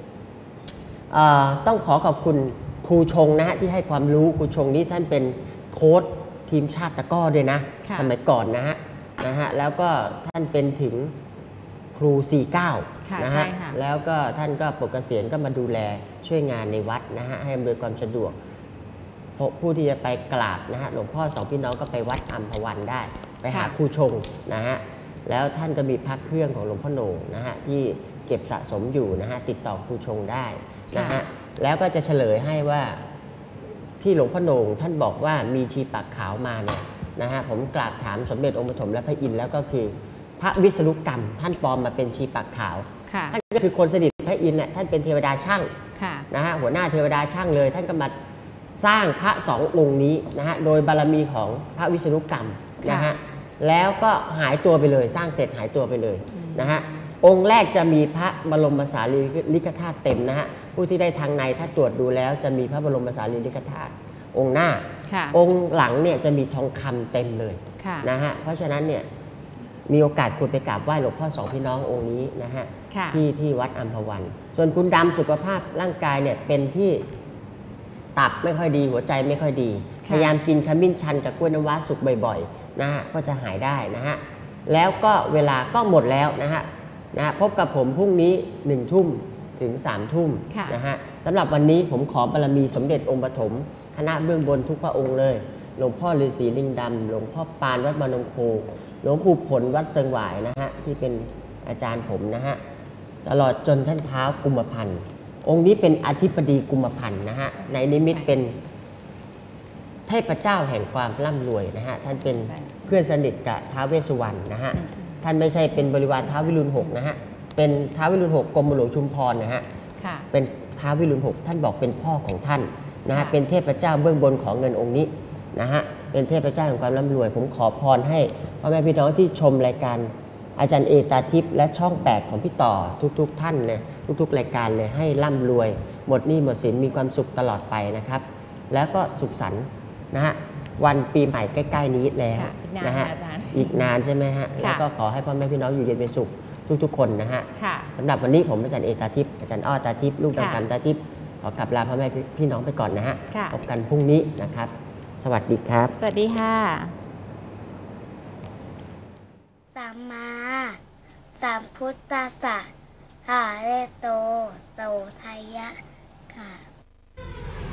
S4: ต้องขอขอบคุณครูชงนะฮะที่ให้ความรู้ครูชงนี้ท่านเป็นโค้ชทีมชาติตะกร้อด้วยนะสมัยก่อนนะฮะนะฮะแล้วก็ท่านเป็นถึงครูสี่เก้านะฮะแล้วก็ท่านก็ปลดเกษียณก็มาดูแลช่วยงานในวัดนะฮะให้อำนวยความสะดวกผู้ที่จะไปกราบนะฮะหลวงพ่อสองพี่น้องก็ไปวัดอัมพวันได้ไปหาครูชงนะฮะแล้วท่านก็มีพระเครื่องของหลวงพ่อโหน่งนะฮะที่เก็บสะสมอยู่นะฮะติดต่อครูชงได้นะฮะแล้วก็จะเฉลยให้ว่าที่หลวงพ่อโหน่งท่านบอกว่ามีชีปากขาวมาเนี่ยนะฮะผมกราบถามสมเด็จองค์ปฐมและพระอินทร์แล้วก็คือพระวิษณุกรรมท่านปลอมมาเป็นชีปากขาวท่านก็คือคนสนิทพระอินทร์เนี่ยท่านเป็นเทวดาช่างนะฮะหัวหน้าเทวดาช่างเลยท่านก็มาสร้างพระสององค์นี้นะฮะโดยบารมีของพระวิษณุกรรมนะฮะแล้วก็หายตัวไปเลยสร้างเสร็จหายตัวไปเลยนะฮะองค์แรกจะมีพระบรมสารีริกธาตุเต็มนะฮะผู้ที่ได้ทางในถ้าตรวจดูแล้วจะมีพระบรมสารีริกธาตุองค์หน้าองค์หลังเนี่ยจะมีทองคำเต็มเลยนะฮะเพราะฉะนั้นเนี่ยมีโอกาสคุณไปกราบไหว้หลวงพ่อสองพี่น้ององค์นี้นะฮะที่ที่วัดอัมพวันส่วนคุณดำสุขภาพร่างกายเนี่ยเป็นที่ตับไม่ค่อยดีหัวใจไม่ค่อยดีพยายามกินขมิ้นชันกับกล้วยน้ำว้าสุกบ่อยๆนะฮะก็จะหายได้นะฮะแล้วก็เวลาก็หมดแล้วนะฮะนะฮะพบกับผมพรุ่งนี้หนึ่งทุ่มถึงสามทุ่มนะฮะสำหรับวันนี้ผมขอบารมีสมเด็จองค์ปฐมคณะเบื้องบนทุกพระองค์เลยหลวงพ่อฤาษีลิงดำหลวงพ่อปานวัดมานงโคหลวงปู่ผลวัดเซิงหวายนะฮะที่เป็นอาจารย์ผมนะฮะตลอดจนท่านเท้ากุมพันธ์องค์นี้เป็นอธิปดีกุมพันธ์นะฮะในนิมิตเป็นเทพเจ้าแห่งความร่ำรวยนะฮะท่านเป็นเพื่อนสนิทกับท้าวเวสสุวรรณนะฮะท่านไม่ใช่เป็นบริวารท้าววิรุฬหกนะฮะเป็นท้าววิรุฬหกกรมหลวงชุมพรนะฮะเป็นท้าววิรุฬหกท่านบอกเป็นพ่อของท่านนะฮะเป็นเทพเจ้าเบื้องบนของเงินองค์นี้นะฮะเป็นเทพเจ้าแห่งความร่ำรวยผมขอพรให้พ่อแม่พี่น้องที่ชมรายการอาจารย์เอตาทิพย์และช่องแปดของพี่ต่อทุกๆท่านเลยทุกๆรายการเลยให้ร่ำรวยหมดหนี้หมดสินมีความสุขตลอดไปนะครับแล้วก็สุขสันต์นะฮะวันปีใหม่ใกล้ๆนี้แล้วนะฮะอีกนานใช่ไหมฮะแล้วก็ขอให้พ่อแม่พี่น้องอยู่เย็นเป็นสุขทุกๆคนนะฮะสำหรับวันนี้ผมอาจารย์เอตาทิพย์อาจารย์อ้อตาทิพย์ลูกดังคำตาทิพย์ขอกลับลาพ่อแม่พี่น้องไปก่อนนะฮะพบกันพรุ่งนี้นะครับ สวัสดีครับ
S3: สวัสดีค่ะ
S1: สัมมาสัมพุทธัสสะหาเรโตโตไทยะค่ะ